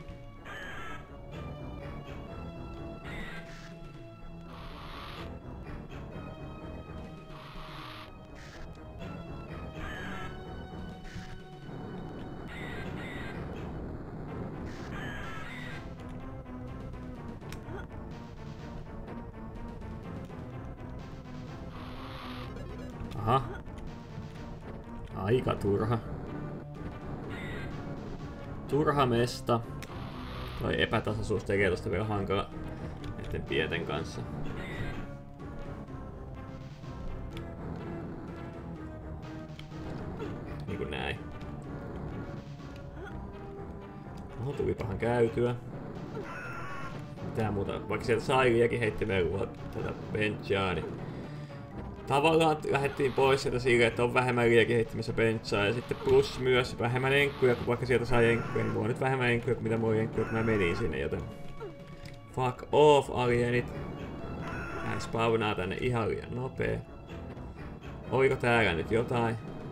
Aha. Aika turha. Turha mesta. Toi epätasaisuus tekee tosta vielä hankala näiden pienten kanssa. Niinku näin. No, tulipahan käytyä. Tää muuta, vaikka sieltä Sailiakin heitti melua tätä benchia, niin tavallaan lähdettiin pois sieltä silleen, että on vähemmän liekehittimessä benchaa ja sitten plus myös vähemmän enkkuja, kun vaikka sieltä sai enkkuja, niin mulla on nyt vähemmän enkkuja kuin mitä mulla oli enkkuja, kun mä menin sinne, joten fuck off alienit. Hän spawnaa tänne ihan liian nopee. Oliko täällä nyt jotain?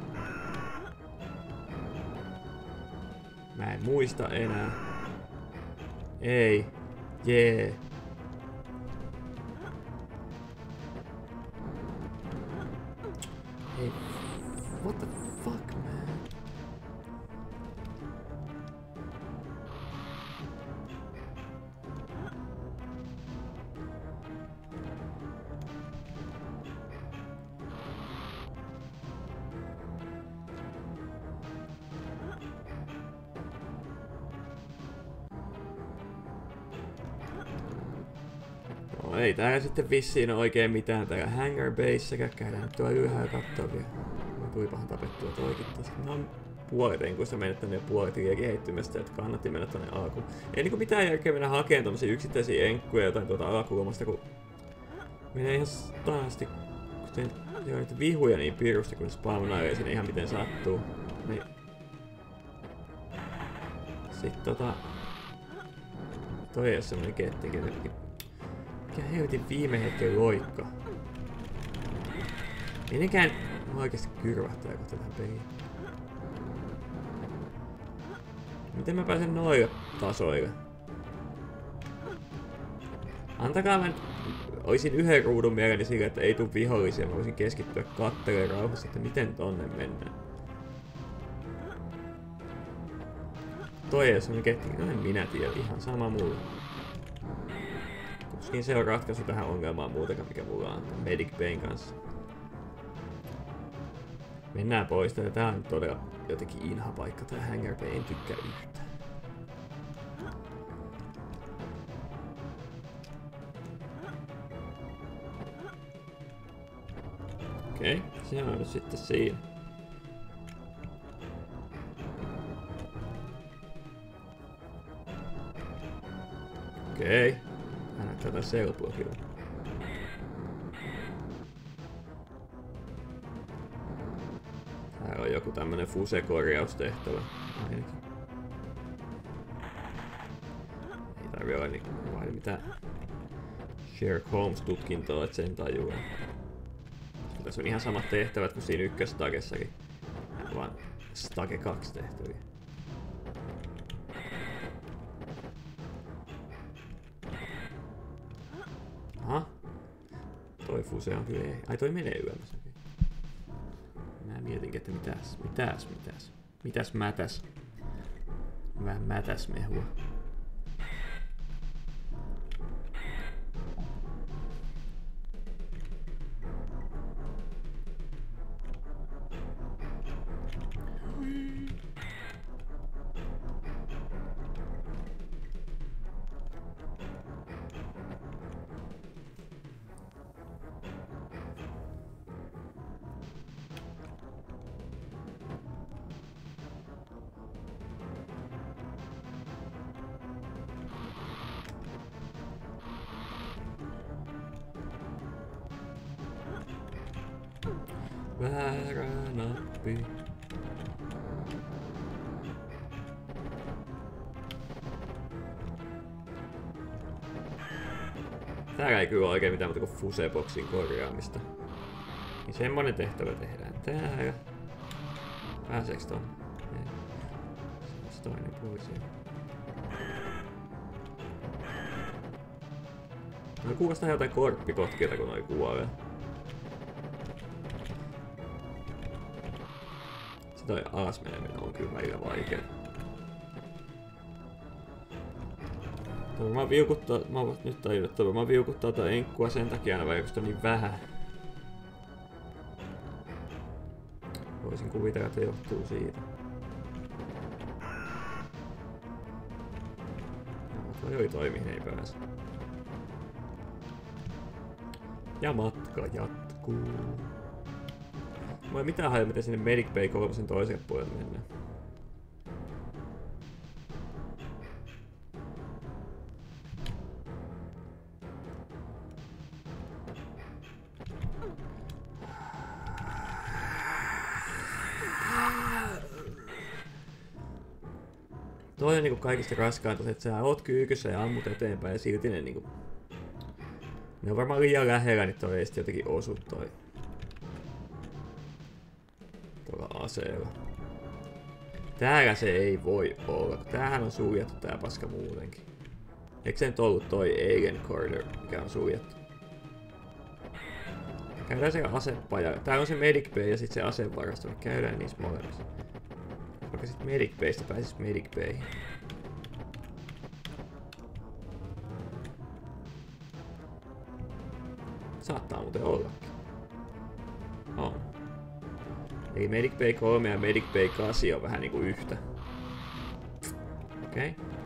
Mä en muista enää. Ei. Jee. Yeah. Hey, what the fuck, man? No ei täällä sitten vissiin ole oikein mitään täällä Hangar Bayssä, käydään nyt tuolla ylhäällä kattoo vielä. Mä tulipahan tapettua toikin tästä. Mä oon puolet enkuista mennyt tänne ja puolet kehittymästä, että kannatti mennä tänne alkuun. Ei niinku mitään järkeä mennä hakemaan tommosia yksittäisiä enkkuja jotain tuota alakulmasta, kun menee ihan taasti, kun teen joo, niitä vihuja niin pirusti, kun ne spawnailee sinne ihan miten sattuu. Niin. Sitten tota... Toi ei oo semmonen kettikin. Mikä helvetin viime hetken loikka. Ei nekään oikeesti kyrvähtää kohta tähän peliin. Miten mä pääsen noille tasoille? Antakaa mä nyt... Oisin yhden ruudun mieleni sillä, että ei tuu vihollisia. Mä voisin keskittyä katteleen rauhassa, että miten tonne mennään. Toi ei oo semmonen kettikin. No en minä tiedä. Ihan sama mulla. Tuskin se on ratkaisu tähän ongelmaan muutenkaan, mikä mulla on Medic Bayn kanssa. Mennään pois. Tää on todella jotenkin inha paikka. Tää Hangar Bay, en tykkää yhtään. Okei, okay, se on nyt sitten siinä. Okei. Okay. Hän näyttää taas selpua kyllä. Täällä on joku tämmönen fuse-korjaustehtävä. Ainakin. Ei tarvii olla niinku vain mitään Sherlock Holmes-tutkintoa, et sen tajuu. Tässä on ihan samat tehtävät kuin siinä ykköstakessakin. Vaan Stake kaksi tehtäviä. Aha. Toi fuse on kyllä... Ai toi menee yömässä. Mä mietinkin, että mitäs, mitäs, mitäs. Mitäs mätäs. Vähän mätäs mehua. Väärä nappi. Täällä ei kyllä oikein mitään muuta kuin fuseboxin korjaamista. Niin semmonen tehtävä tehdään täällä. Pääseeks ton? Ei. Se on toinen puoli siellä. No kuulostaa jotain korppikotkilta kun noi kuolee. Toi alas meneminen on kyllä välillä vaikea. Mä viukuttaa, mä oon nyt tajunnut, että mä viukuttaa tätä enkkua sen takia aina vaikka niin vähän. Voisin kuvitella, että johtuu siitä. No, toi oli toi, mihin ei pääse. Ja matka jatkuu. Mä en mitään hajua, miten sinne Medic Bay kolmosen toiselle puolelle mennään. Toi on niinku kaikista raskainta, että sä oot kyykyssä ja ammut eteenpäin ja silti ne niinku... Ne on varmaan liian lähellä, niin toi ei sit jotenkin osu toi. Tuolla aseella. Täällä se ei voi olla, kun tämähän on suljettu tää paska muutenkin. Eikö se nyt ollut toi Alien Corridor, mikä on suljettu? Käydään siellä asepajalla. Täällä on se Medic Bay ja sit se asevarasto, niin käydään niissä molemmissa. Vaikka sit Medic Baystä pääsis Medic Bayhin. Saattaa muuten ollakin. On. Eli Medic Bay kolme ja Medic Bay kahdeksan on vähän niinku yhtä. Okei. Okay.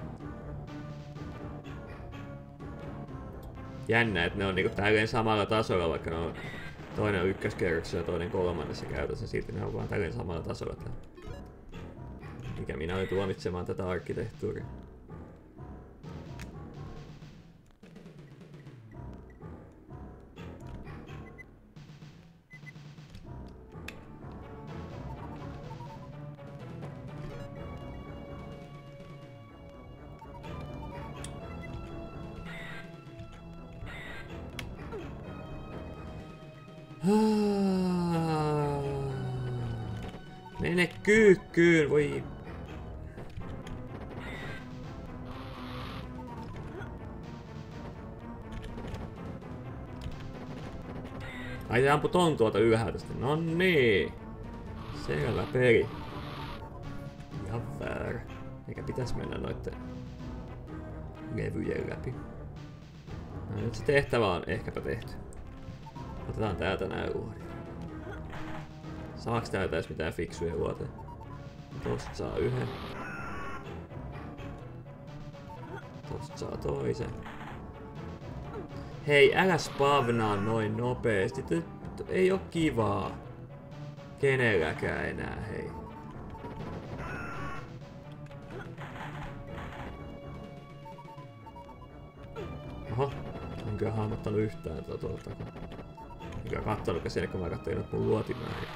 Jännä, että ne on niinku tälleen samalla tasolla, vaikka ne on toinen on ykköskerroksessa ja toinen kolmannessa käytössä. Silti ne on vaan tälleen samalla tasolla. Mikä minä olin tuomitsemaan tätä arkkitehtuuria. Mene kyykkyyn, voi... Ai se ampui ton tuolta ylhäältä sitten. No niin. Selvä peli. Ihan väärä. Eikä pitäis mennä noitten levyjen läpi. No nyt se tehtävä on ehkäpä tehty. Otetaan täältä nää luodit. Saaks täältä edes mitään fiksuja luoteja? Tosta saa yhden. Tosta saa toisen. Hei, älä spavnaa noin nopeesti. Ei oo kivaa. Kenelläkään enää, hei. kyllä hahmottanut yhtään tuota tuolta. Eikä kattonutkaan sinne, kun mä katsoin nyt mun luotimäärin.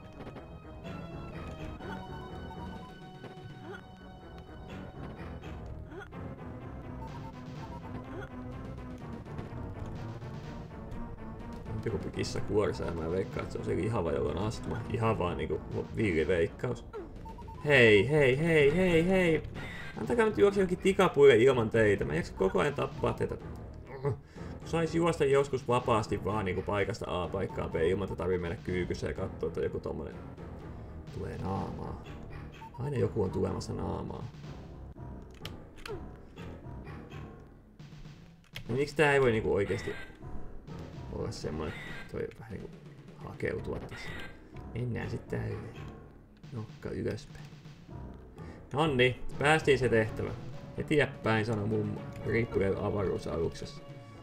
Joku kissa kuorsa ja mä veikkaan, että se on se ihava, jolla on astma. Ihan vaan niinku viiliveikkaus. Hei, hei, hei, hei, hei! Antakaa nyt juokse jokin tikapuille ilman teitä. Mä en jaksa koko ajan tappaa teitä. Sais juosta joskus vapaasti vaan niinku paikasta A paikkaan B ilman, että tarvii mennä kyykyssä ja katsoa, että joku tommonen tulee naamaa. Aina joku on tulemassa naamaa. No miksi tää ei voi niinku oikeesti olla semmoinen, että toi vähän niinku hakeutua tässä. Mennään sit tälleen. Nokka ylöspäin. Nonni, päästiin se tehtävä. Eteenpäin, sanoi mummo. Riippuen avaruusaluksessa.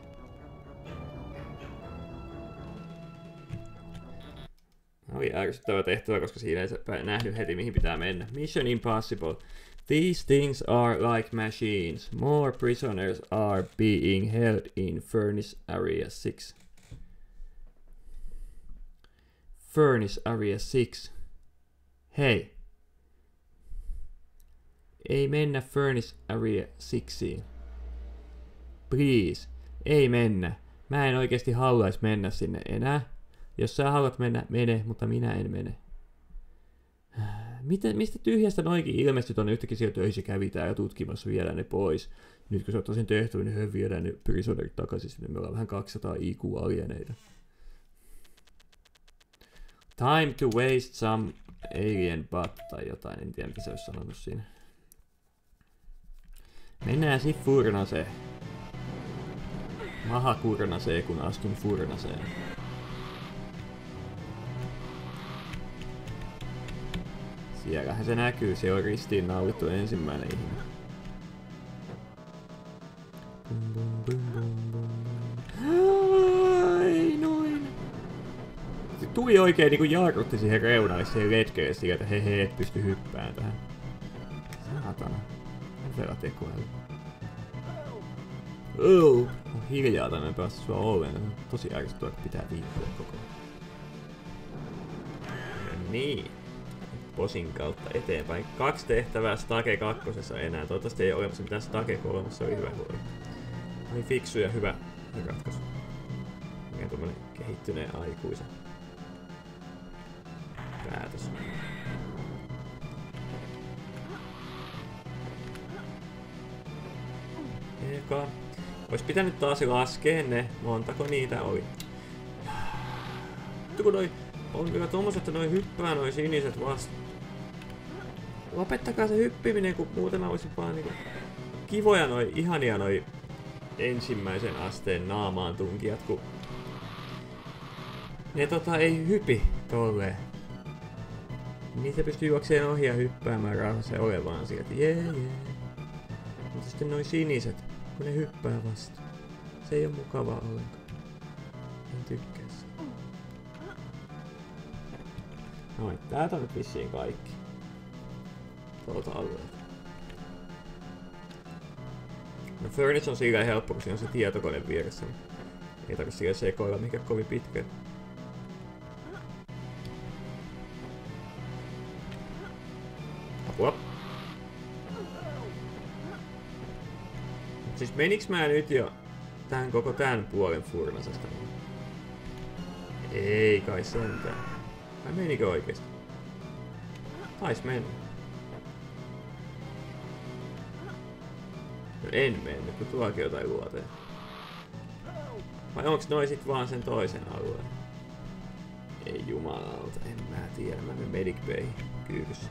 Oli ärsyttävä tehtävä, koska siinä ei nähnyt heti mihin pitää mennä. Mission Impossible. These things are like machines. More prisoners are being held in Furnace Area six. Furnace Area six. Hei. Ei mennä Furnace Area sixiin. Please. Ei mennä. Mä en oikeesti haluais mennä sinne enää. Jos sä haluat mennä, mene, mutta minä en mene. Miten, mistä tyhjästä noikin ilmestyi tonne yhtäkkiä sieltä, ei se kävi täällä tutkimassa, viedään ne pois. Nyt kun sä oot sen tehtävä, niin he viedään ne prisonerit takaisin sinne. Me ollaan vähän kaksisataa I Q-alieneita. Time to waste some alien butt tai jotain, en tiedä mitä se olisi sanonut siinä. Mennään sit Furnaseen. Maha kurnasee, kun astun Furnaseen. Siellähän se näkyy, se on ristiin naulittu ensimmäinen ihminen. Bum, bum, bum, bum, bum. Ai noin. Se tuli oikein niinku jarrutti siihen reunalle siihen letkelle sillä, että he he et pysty hyppään tähän. Saatana. Hyvä tekoäly. Oh. On hiljaa tänne päästä sua olleen. Tosi ärsyttävää, kun pitää viikkua koko ajan. No niin. Bosin kautta eteenpäin. Kaksi tehtävää Stage kakkosessa enää. Toivottavasti ei ole olemassa mitään Stage kolmossa. Se oli hyvä huoli. Oli fiksu ja hyvä ratkaisu. Mikä tommonen kehittyneen aikuisen päätös. Eka. Ois pitänyt taas laskea ne. Montako niitä oli. Vittu kun noi on kyllä tommoset, että noi hyppää noi siniset vasta. Lopettakaa se hyppiminen, kun muuten mä voisin vaan niinku kivoja noi, ihania noi ensimmäisen asteen naamaan tunkijat, kun ne tota ei hypi tolleen. Niitä pystyy juokseen ohi ja hyppäämään rauhassa ja olevaan sieltä. Jee yeah, jee. Yeah. Mutta sitten noi siniset, kun ne hyppää vasta. Se ei oo mukavaa ollenkaan. En tykkää sitä. Noin, täältä on nyt vissiin kaikki. Tuolta alueelta. No Furnace on sillä helppo, kun siinä on se tietokone vieressä. Ei tarvitse sillä sekoilla mikä kovin pitkä. Apua. Siis meniks mä nyt jo tän koko tän puolen Furnacesta? Ei kai sentään. Vai menikö oikeesti? Tais mennä. No en mennyt, kun tuokin jotain luoteen. Vai onks noi sit vaan sen toisen alueen? Ei jumalauta, en mä tiedä. Mä menen Medic Bayhin kyykyssä.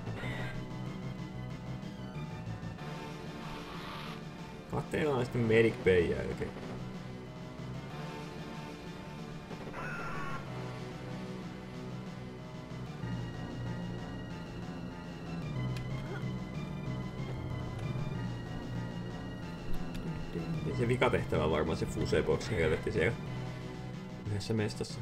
Katsellaan sitten Medic Bayn jälkeen. Se vikatehtävä on varmaan se Fusebox, joka jätettiin siellä yhdessä mestassa.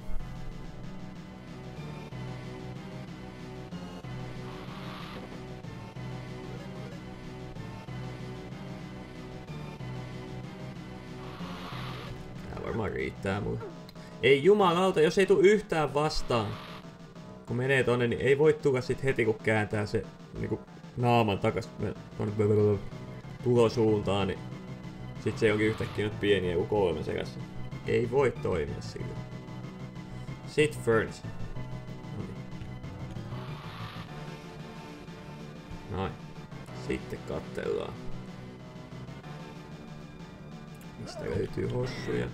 riittää mulle. Ei jumalauta, jos ei tuu yhtään vastaan. Kun menee tonne, niin ei voi tulla sit heti kun kääntää se niinku naaman takas tonne tulosuuntaan, niin sit se onkin yhtäkkiä nyt pieni joku kolme sekässä. Ei voi toimia sillä. Sit Ferns. Noin. Sitten katsellaan. Mistä löytyy hossuja?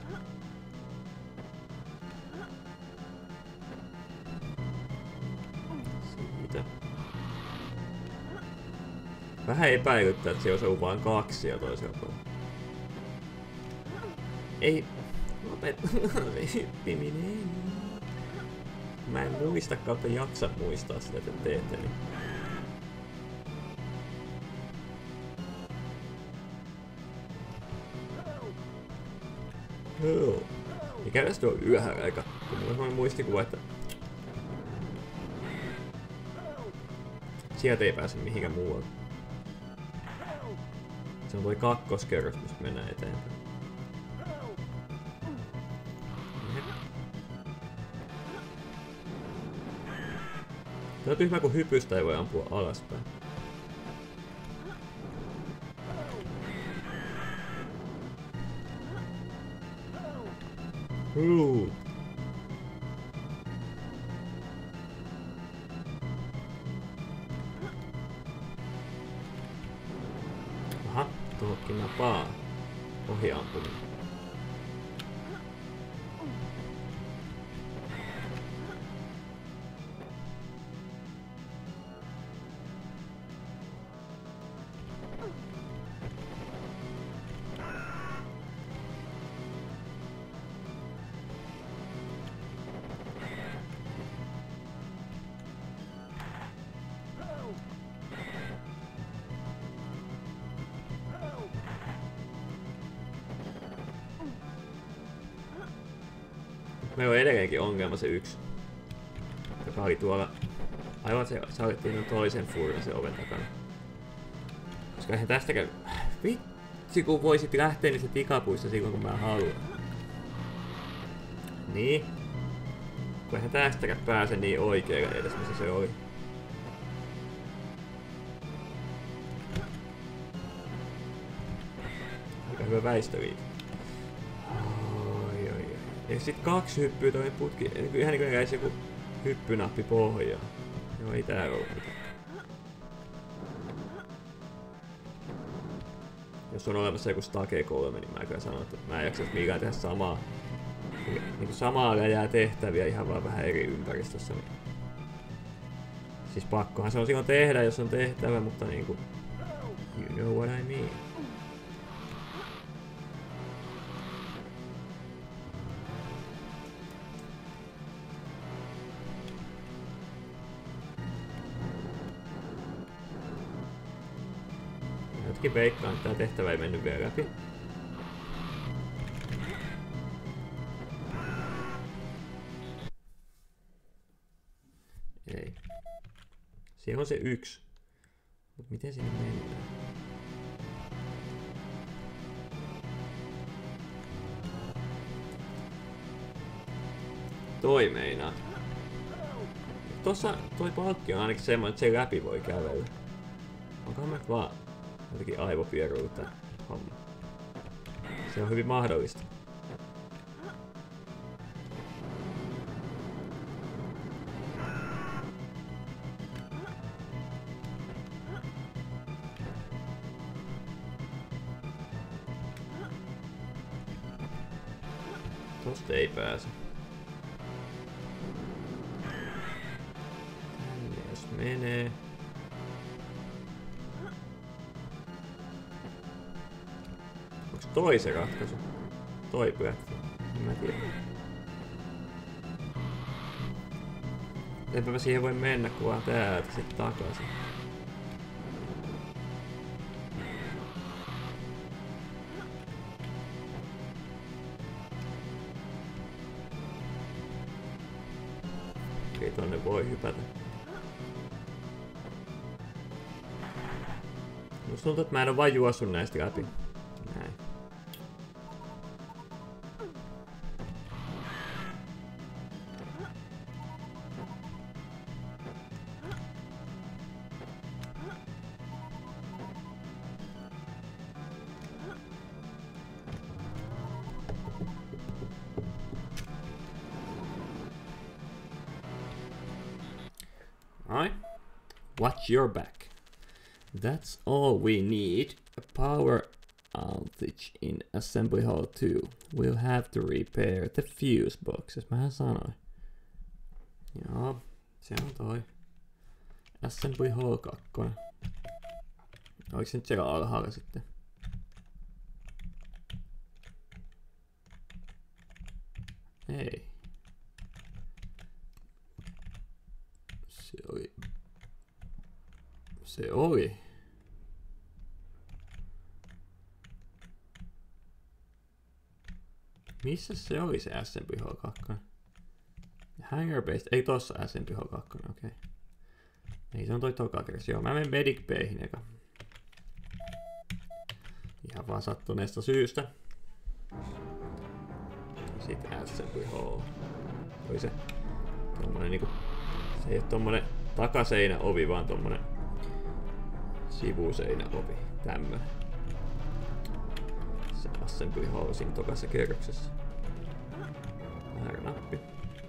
Siitä. Vähän epäilyttää, että se olisi ollut vain kaksi ja toisella puolella. Ei. Lopet. Hyppiminen. Mä en muista kautta jaksa muistaa sitä, että teette niin. Joo. Mikä se on yöhön aika? Kun mulla on semmoinen muistikuva, että sieltä ei pääse mihinkään muualle. Se on toi kakkoskerros, mistä mennään eteenpäin. Tää on tyhmä, kun hypystä ei voi ampua alaspäin. Uh. Aha, tuohonkin napaa. Ohjaampuminen. Meillä on edelleenkin ongelma se yksi, joka oli tuolla aivan se saatettiin toisen fuurin sen oven takana. Koska eihän tästäkään vitsi kun voisit lähteä niistä tikapuista silloin kun mä haluan. Niin. Kun eihän tästäkään pääse niin oikealle edes missä se oli. Aika hyvä väistöliike. Ja sit kaksi hyppyä toinen putki, ihan niin kuin jäisi joku hyppynappi pohjaan. Joo, ei tää oo mitään. Jos on olemassa joku Stake kolme, niin mä kyllä sanon, että mä en jaksa mikään tehdä samaa. Niinku samaa läjää tehtäviä ihan vaan vähän eri ympäristössä. Siis pakkohan se on silloin tehdä, jos on tehtävä, mutta niinku... You know what I mean. Jotenkin veikkaan, että tää tehtävä ei mennyt vielä läpi. Ei. Siellä on se yksi. Mut miten sinne mennään? Toi meinaa. Tossa toi palkki on ainakin semmoinen, että sen läpi voi kävellä. Onkohan mä vaan jotenkin aivopieruilla tää homma. Se on hyvin mahdollista. Tosta ei pääse. Tänne jos menee. Onks toi se ratkaisu? Toi pyöhti. En mä tiedä. Enpä mä siihen voi mennä, kun vaan täältä sit takaisin. Okei, tonne voi hypätä. Musta tuntuu, että mä en oo vaan juossut näistä läpi. Näin. Watch your back. That's all we need. A power outage in Assembly Hall two. We'll have to repair the fuse boxes. Mähän sanoin. Joo, se on toi. Assembly Hall kaksi. Oliko se nyt siellä alhaalla sitten? Ei. Se oli. Se oli. Missä se oli se Assembly Hall kaksi? Hangar Base, ei tossa Assembly Hall kaksi, okei. Okay. Ei se on toi toka kersi. Joo, mä menen Medic Bayhin eka. Ihan vaan sattuneesta syystä. Sitten Assembly Hall. Oli se tommonen niinku... Se ei oo tommonen takaseinäovi, vaan tommonen sivuseinäovi. Tämmönen. Se Assembly Hall siinä tokassa kerroksessa. Väärä nappi.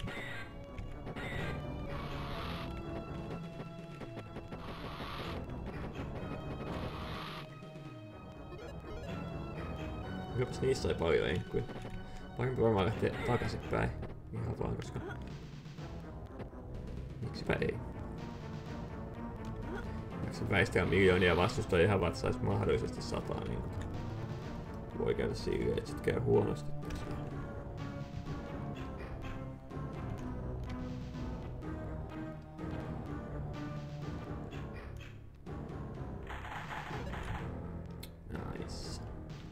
Jopas niissä oli paljon enkkuja. Parempi varmaan lähteä takaisinpäin. Ihan vaan, koska... Miksipä ei? Jaksin väistää miljoonia vastustajia ihan vaan, että sais mahdollisesti sataa, niin voi käydä silleen, että sit käy huonosti. Nice.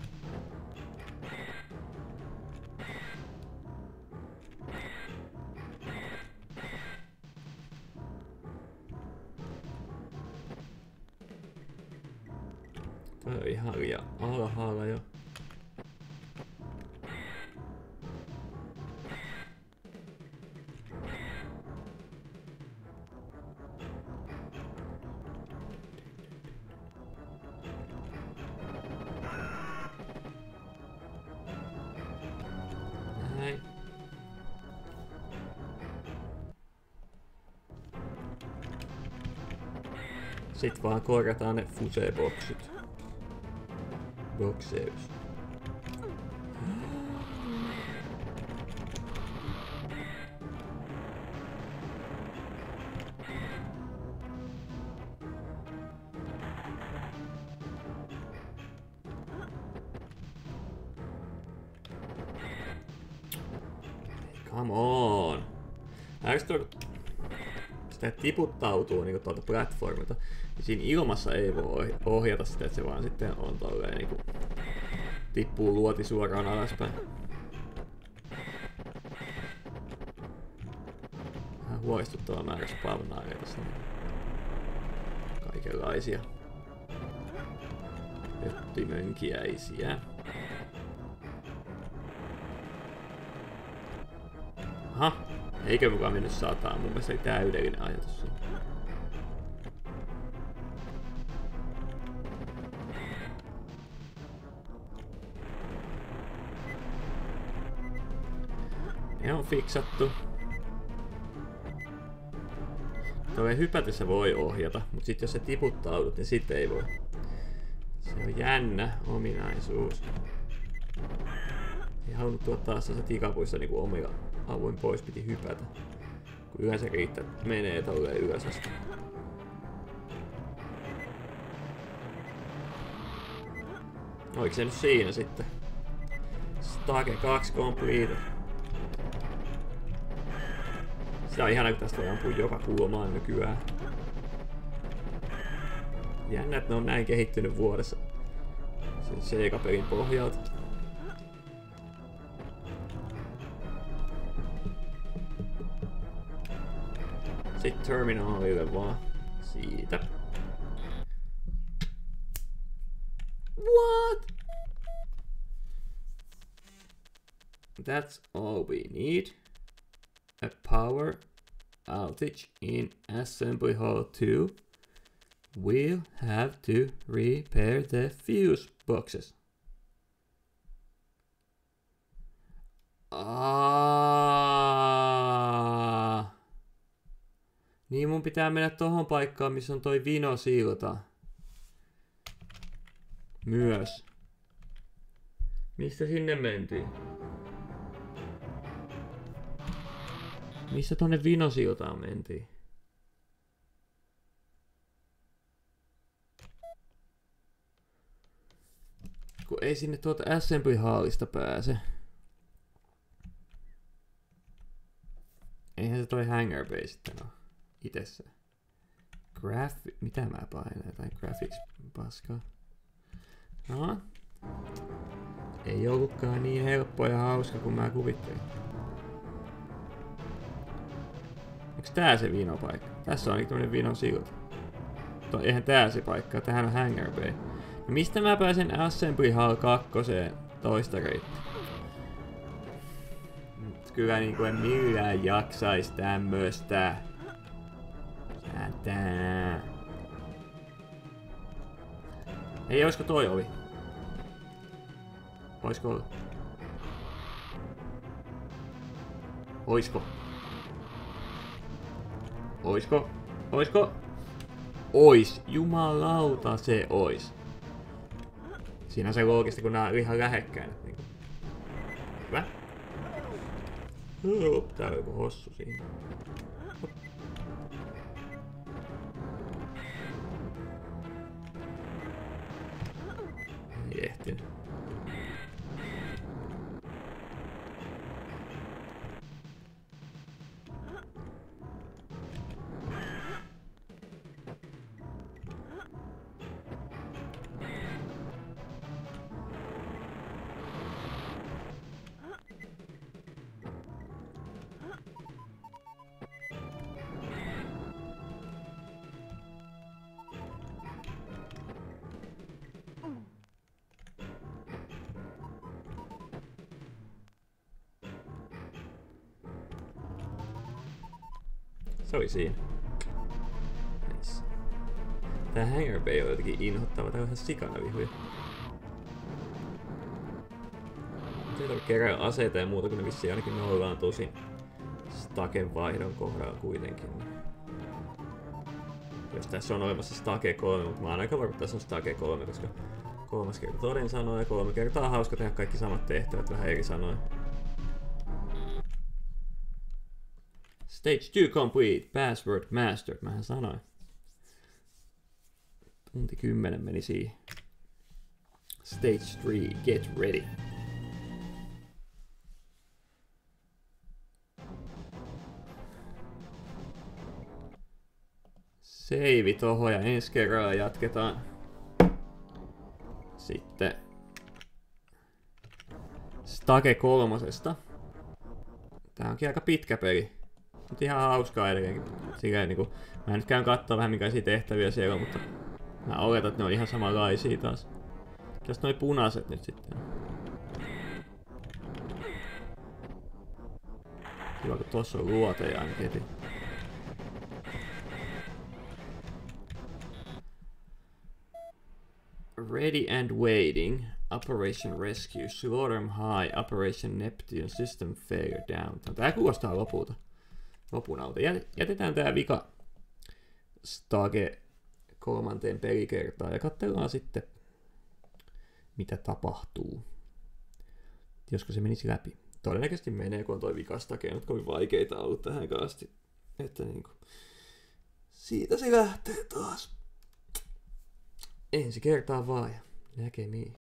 Toi on ihan liian alhaalla jo. Näin. Sitten vaan korjataan ne fuse-boksit. Bokseus. Come on! Ärsytää, sitä tiputtautuu niinku tuolta platformilta. Ja siinä ilmassa ei voi ohjata sitä, että se vaan sitten on tolleen niinku tippuu luoti suoraan alaspäin. Vähän huolestuttava määrä spavnaareita tässä. Kaikenlaisia öttimönkiäisiä. Aha, eikö mukaan mennyt sataan? Mun mielestä oli täydellinen ajatus siinä. Ne on fiksattu. Toi hypätessä voi ohjata, mutta sit jos sä tiputtaudut, niin sit ei voi. Se on jännä ominaisuus. Ei halunnut tuottaa se tikapuissa niinku omilla avuin pois, piti hypätä. Kun yleensä riittää, että menee tolleen ylös asti. Oliko se nyt siinä sitten? Stage kaksi complete. Sitä on ihana, kun tästä voi ampua joka kulmaan nykyään. Jännä, että ne on näin kehittynyt vuodessa. Sen Sega-pelin pohjalta. Sitten terminaalille vaan siitä. What? That's all we need. A power outage in Assembly Hall two. We'll have to repair the fuse boxes. Ah. Niin mun pitää mennä tohon paikkaan, missä on toi vinosilta. Myös. Mistä sinne mentiin? Missä tonne vinosiltaan mentiin? Kun ei sinne tuolta Assembly Hallista pääse. Eihän se toi Hangar Bay sitten oo itessään. Graphi... Mitä mä painan? Jotain graphics paskaa. No. Ei ollutkaan niin helppo ja hauska kuin mä kuvittelin. Onks tää se vinopaikka? Tässä on ainakin tämmönen vinon silta. To, eihän tää se paikka, tähän on Hangar Bay. No mistä mä pääsen Assembly Hall kakkoseen toista reittiä? Kyllä niinku en millään jaksais tämmöstä. Tää. Ei, oisko toi ovi? Oisko ollut? Oisko? Oisko? Oisko? Ois! Jumalauta se ois. Siinä on se loogista, kun nää on ihan lähekkäin. Hyvä. Tää on joku hossu siinä. Ei ehtinyt. Se oli siinä. Nice. Tää Hangar Bay on jotenkin inhottava. Tää on ihan sikana vihuja. Ei tarvitse kerää aseita ja muuta, kun ne vissiin ainakin me ollaan tosi staken vaihdon kohdalla kuitenkin. Jos tässä on olemassa stake kolme, mutta mä oon aika varma, että tässä on stake kolme, koska kolmas kerta toden sanoo ja kolme kertaa on hauska tehdä kaikki samat tehtävät vähän eri sanoin. Stage two complete, password mastered, mähän sanoin. Tunti kymmenen meni siihen. Stage three, get ready. Save tohon ja ensi kerralla jatketaan. Sitten Stake kolmosesta. Tää onkin aika pitkä peli. Mutta ihan hauskaa edelleenkin. Silleen niinku, mä nyt käyn kattoo vähän minkälaisia tehtäviä siellä on, mutta mä oletan, että ne on ihan samanlaisia taas. Tästä noi punaiset nyt sitten. Kiva, kun tossa on luoteja ainakin heti. Ready and waiting. Operation Rescue. Slaughterham High. Operation Neptune. System failure downtown. Tää kuulostaa lopulta. Lopun alta. Jätetään tää vika Stage kolmanteen pelikertaan ja katsellaan sitten, mitä tapahtuu. Josko se menisi läpi. Todennäköisesti menee, kun on toi vika Stage. On kovin vaikeita ollut tähän asti. Että niinku, siitä se lähtee taas. Ensi kertaa vaan ja näkemiin.